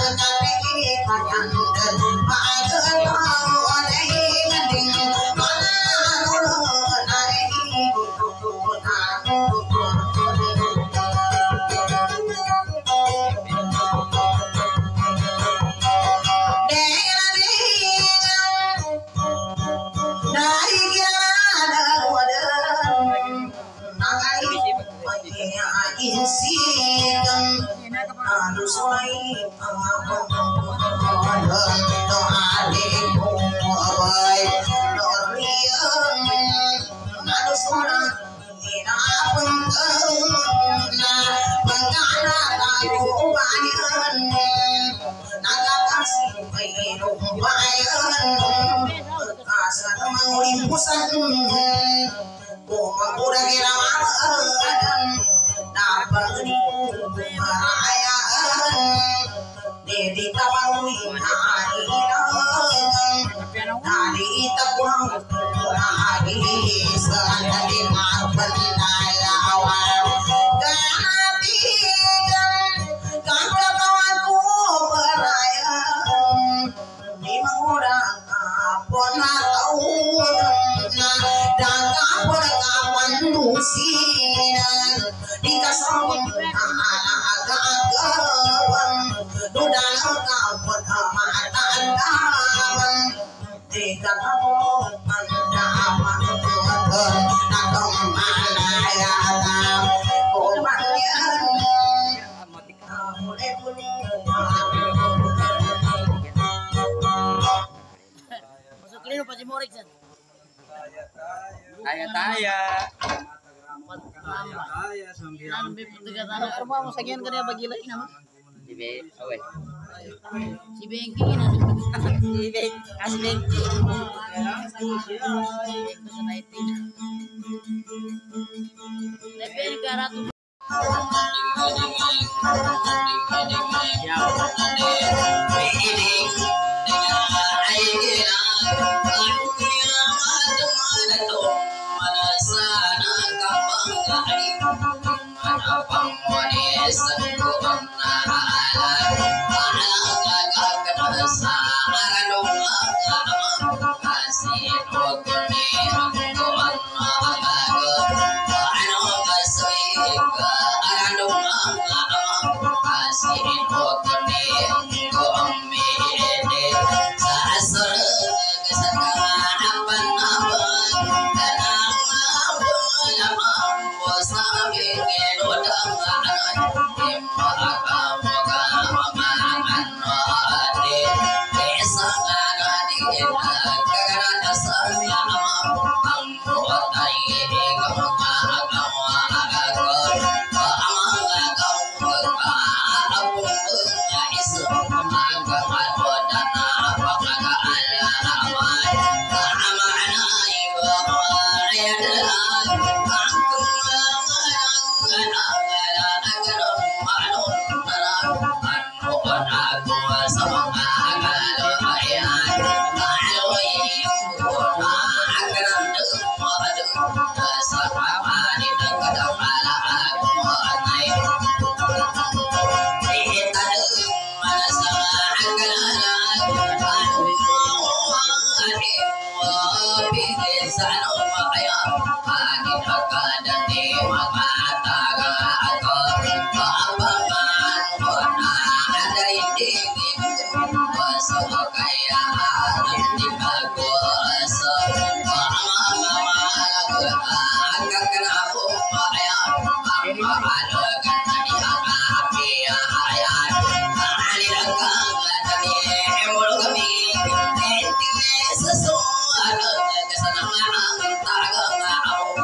S2: Sagian ka na bagilay naman.
S1: Si Be, away.
S2: Si Bengki na.
S1: Si Be, kasi Bengki.
S2: Level karatu.
S3: Sesuatu kesenangan tak kenal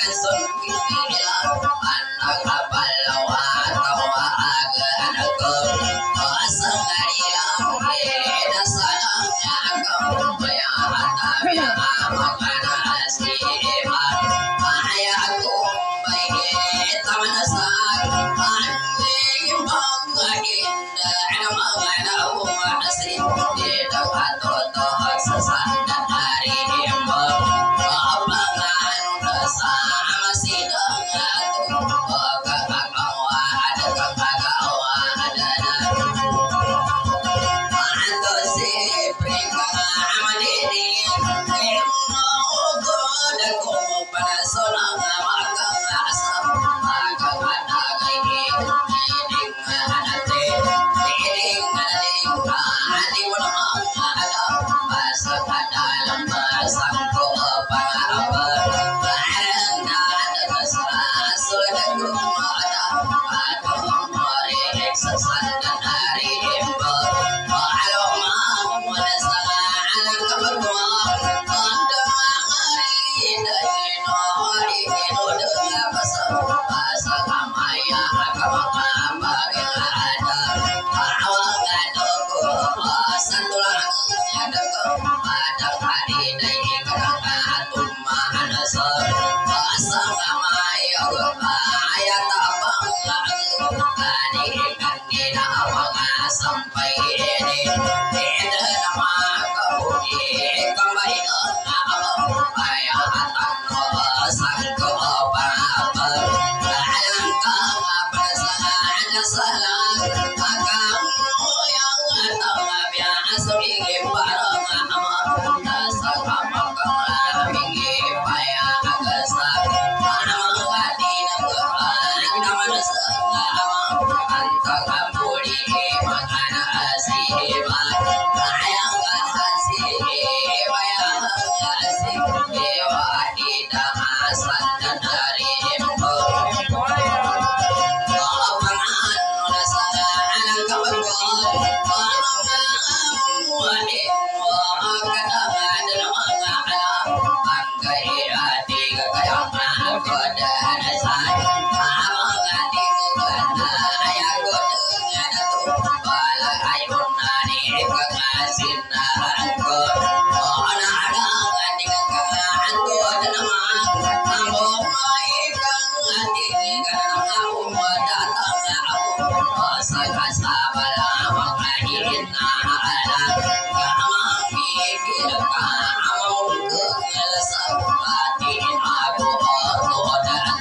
S3: Aku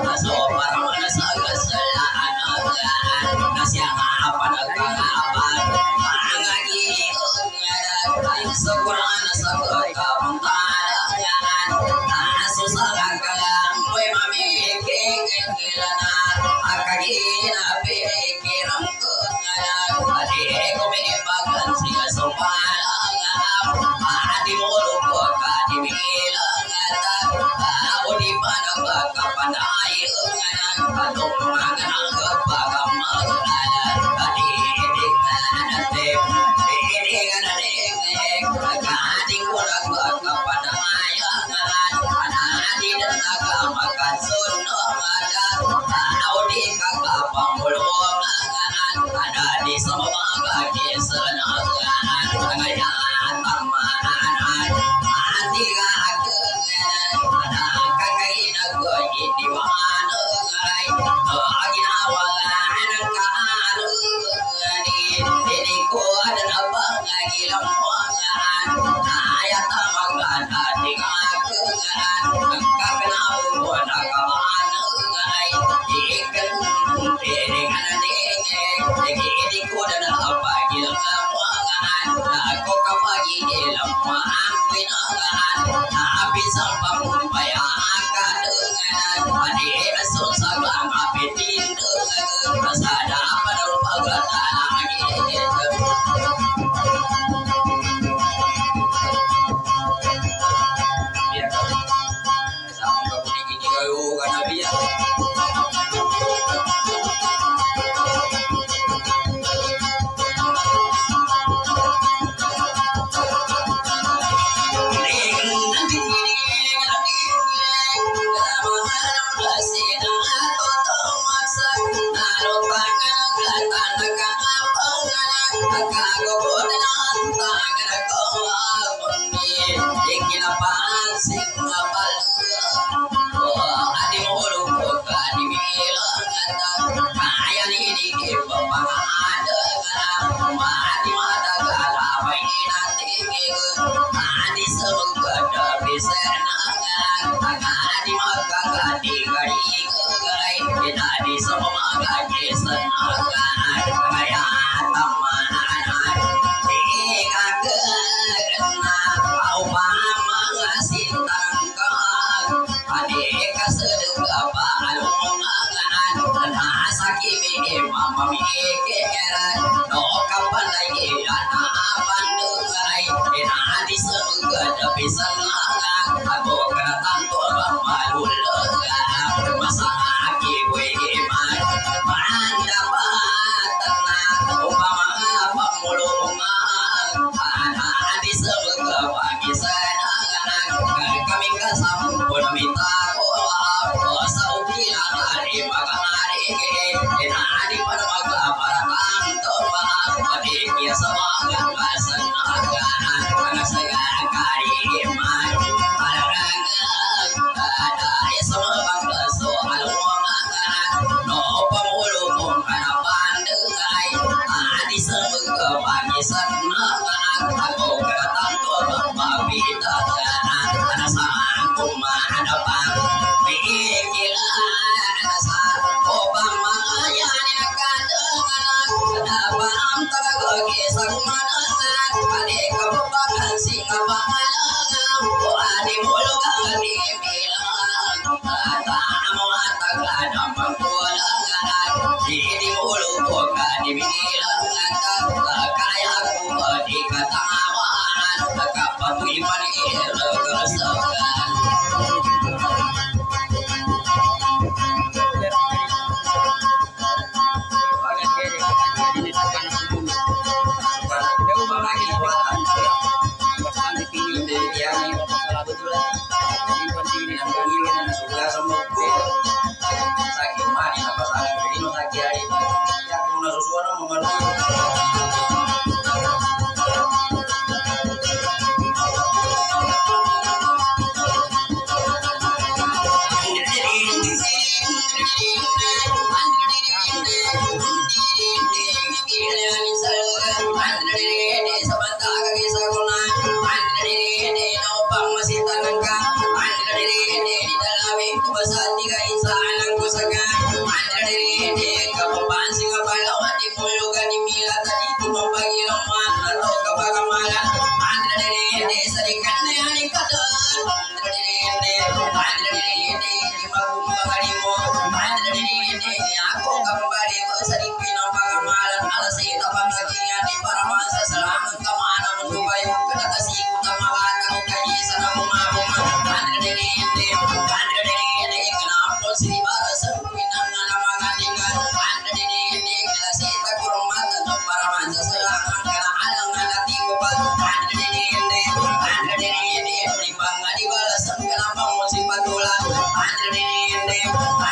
S1: so para manasa kasalaan nasya apa nagkakapan mangagi ngadag sekurang sa kapuntalan asusang kalang ko'y mamikig kilana akagina pikiram ko ngadag adi ko may bagan siya sumpalang adi mo lupot ka di bilang ako di pa nagpagkapanay anong mga nagpagam maglalan adidig na natin adidig na natin kagating ko nagpagkapanay anadi na nagamagkasunod ako di kagapamulong anadi sa mga kisanag ngayon tamaan ati ka aku kapagi dalam pangpinangan tapi sampai upaya kadengan adi asul sagang api tindengan sada pada rupa gata lagi ya sampai bunyi gini kayu karena biar Semangat, semangat, semangat, semangat,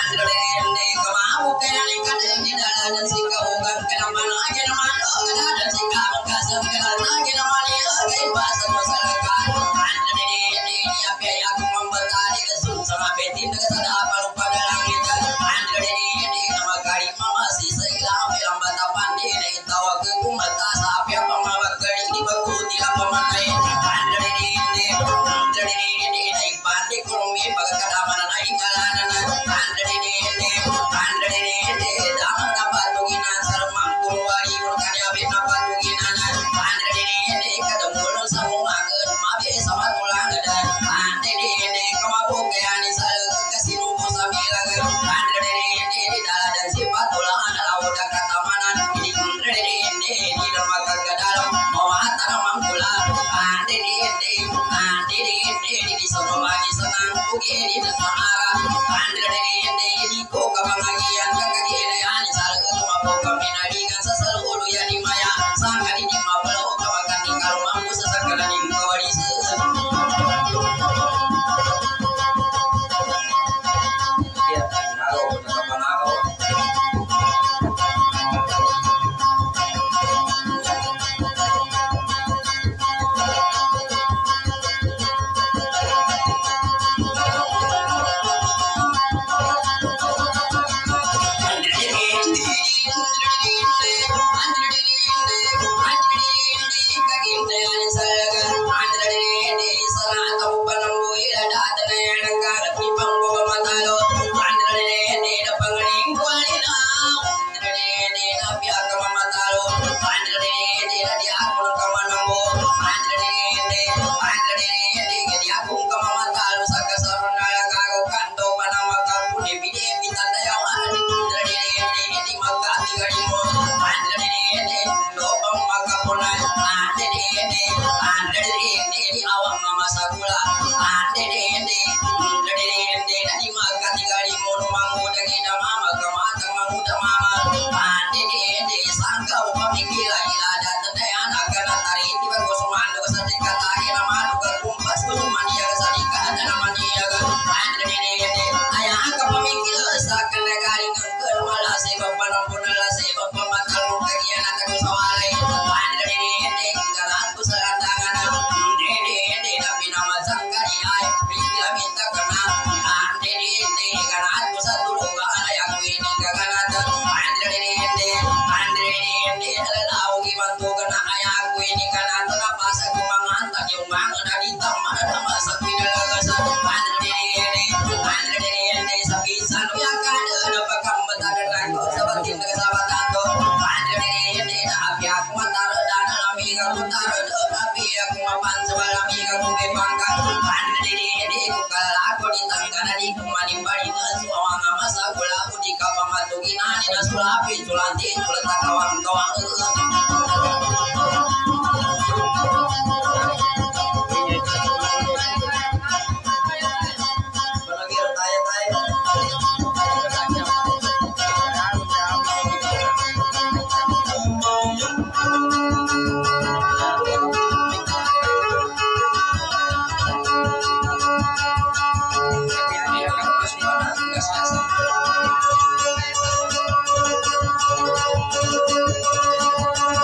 S3: Thank you.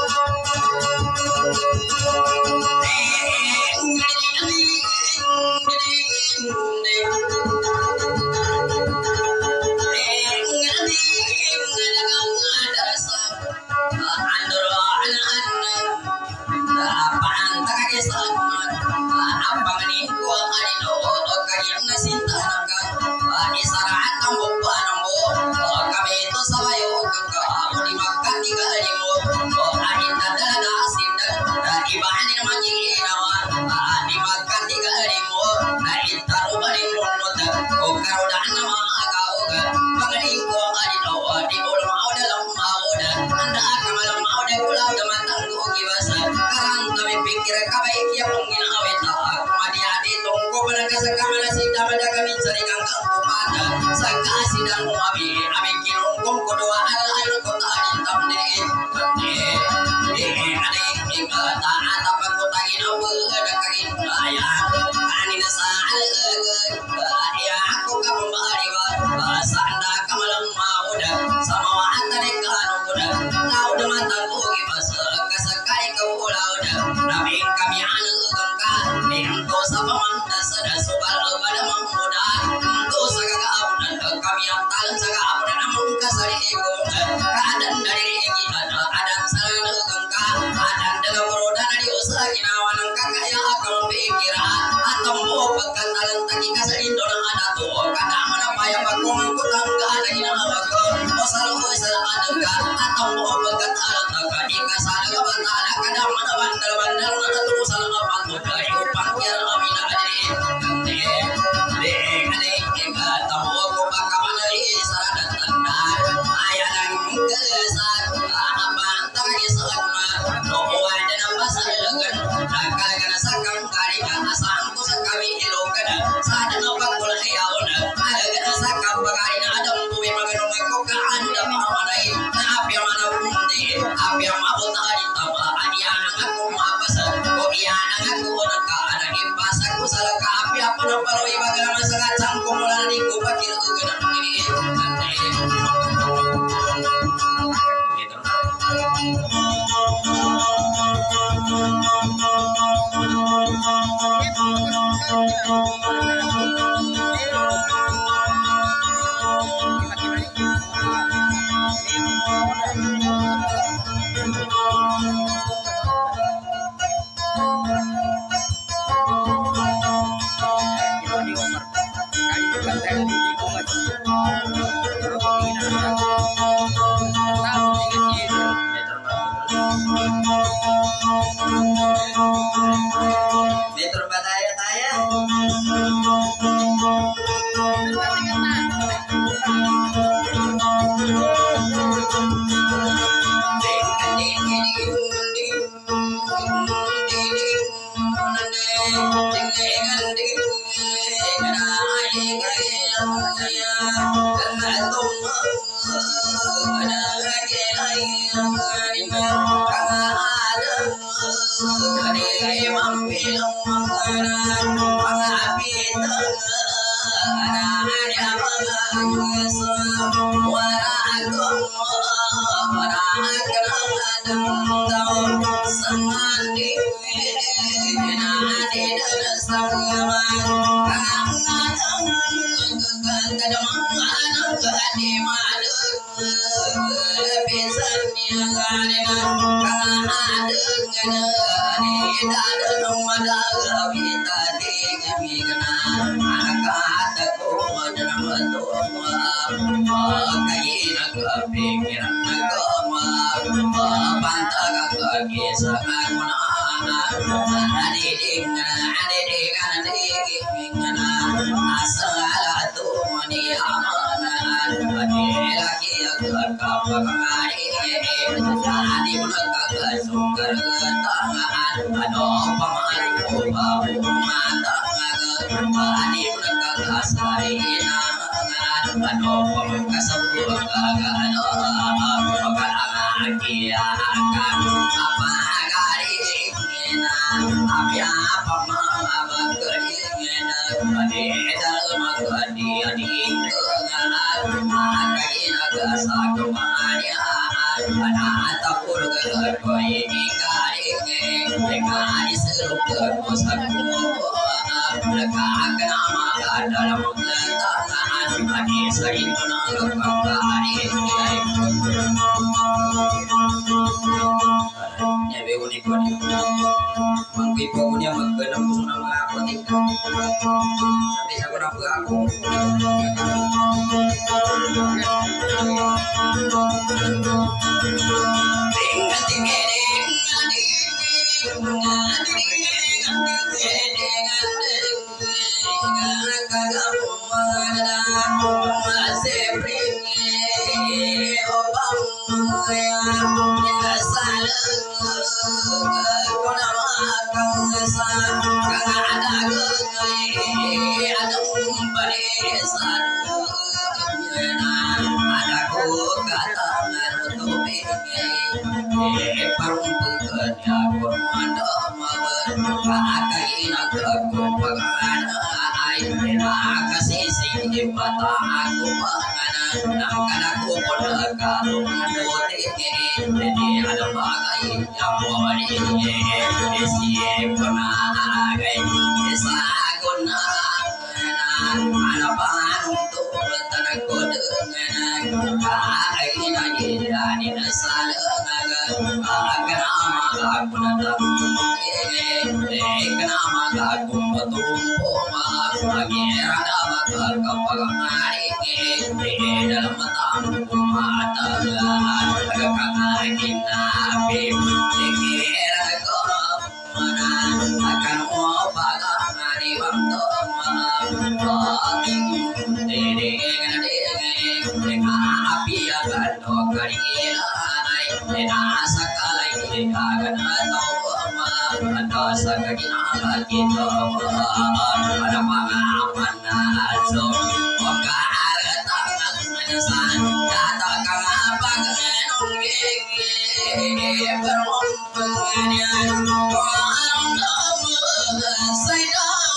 S1: Metro Bataya Taya.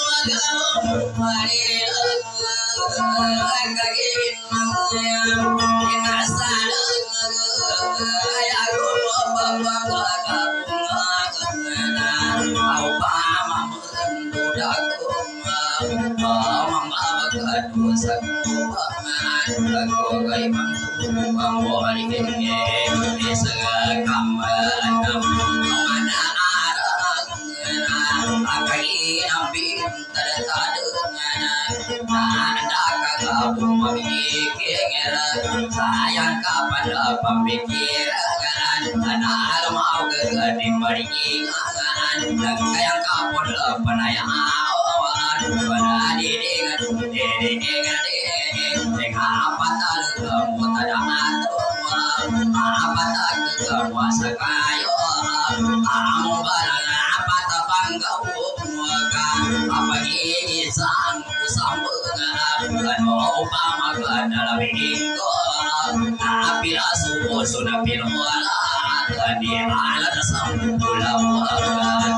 S3: Saya
S1: sayang kapan pemikiran anak mau ke peringatan kayang kapon penayaan pada didingan didingan didingan apa tak kamu tak atau apa tak kuasa kayo kamu barang apa tak panggau apa ini sang sambungan upama dalam hingga tapi lasu sudah pilwala di ala dasam pulawan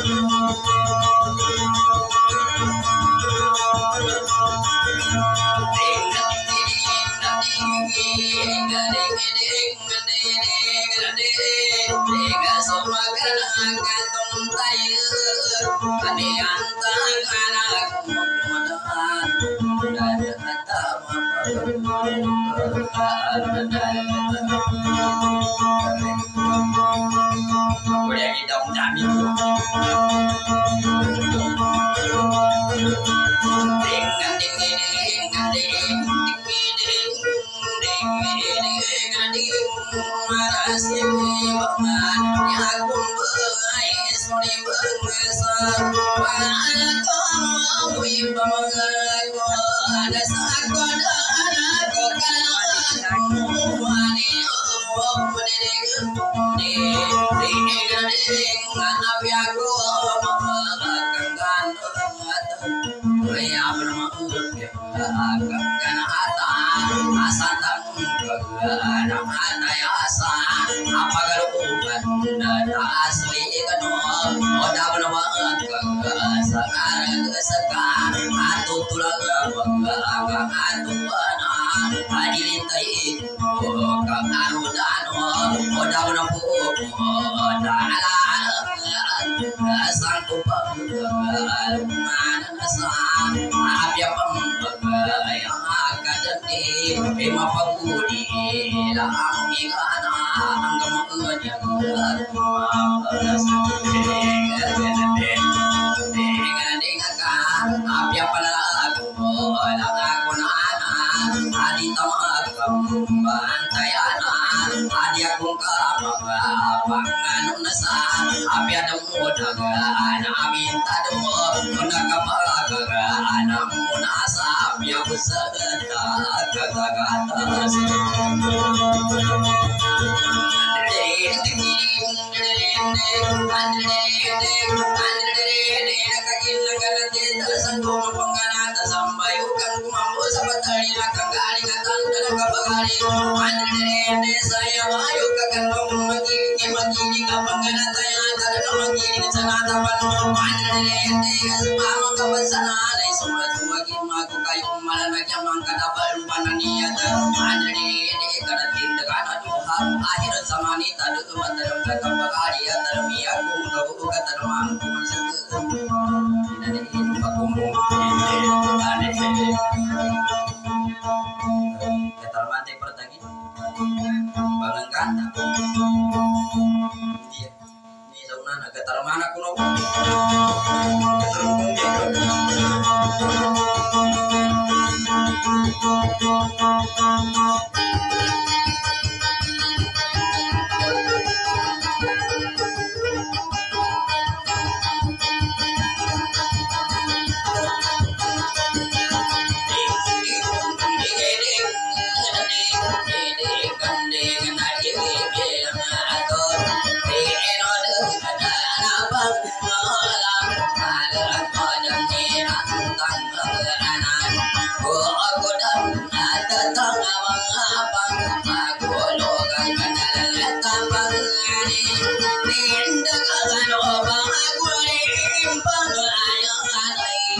S1: Boleh kita menjadi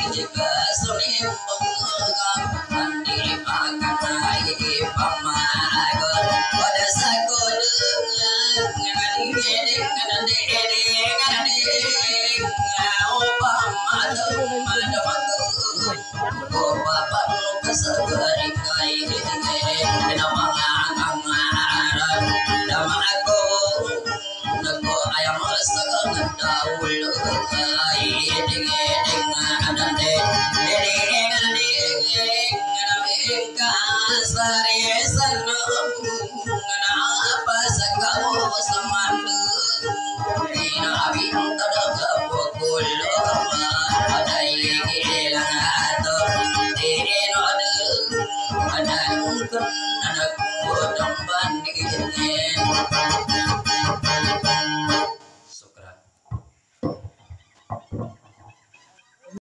S1: Pama ke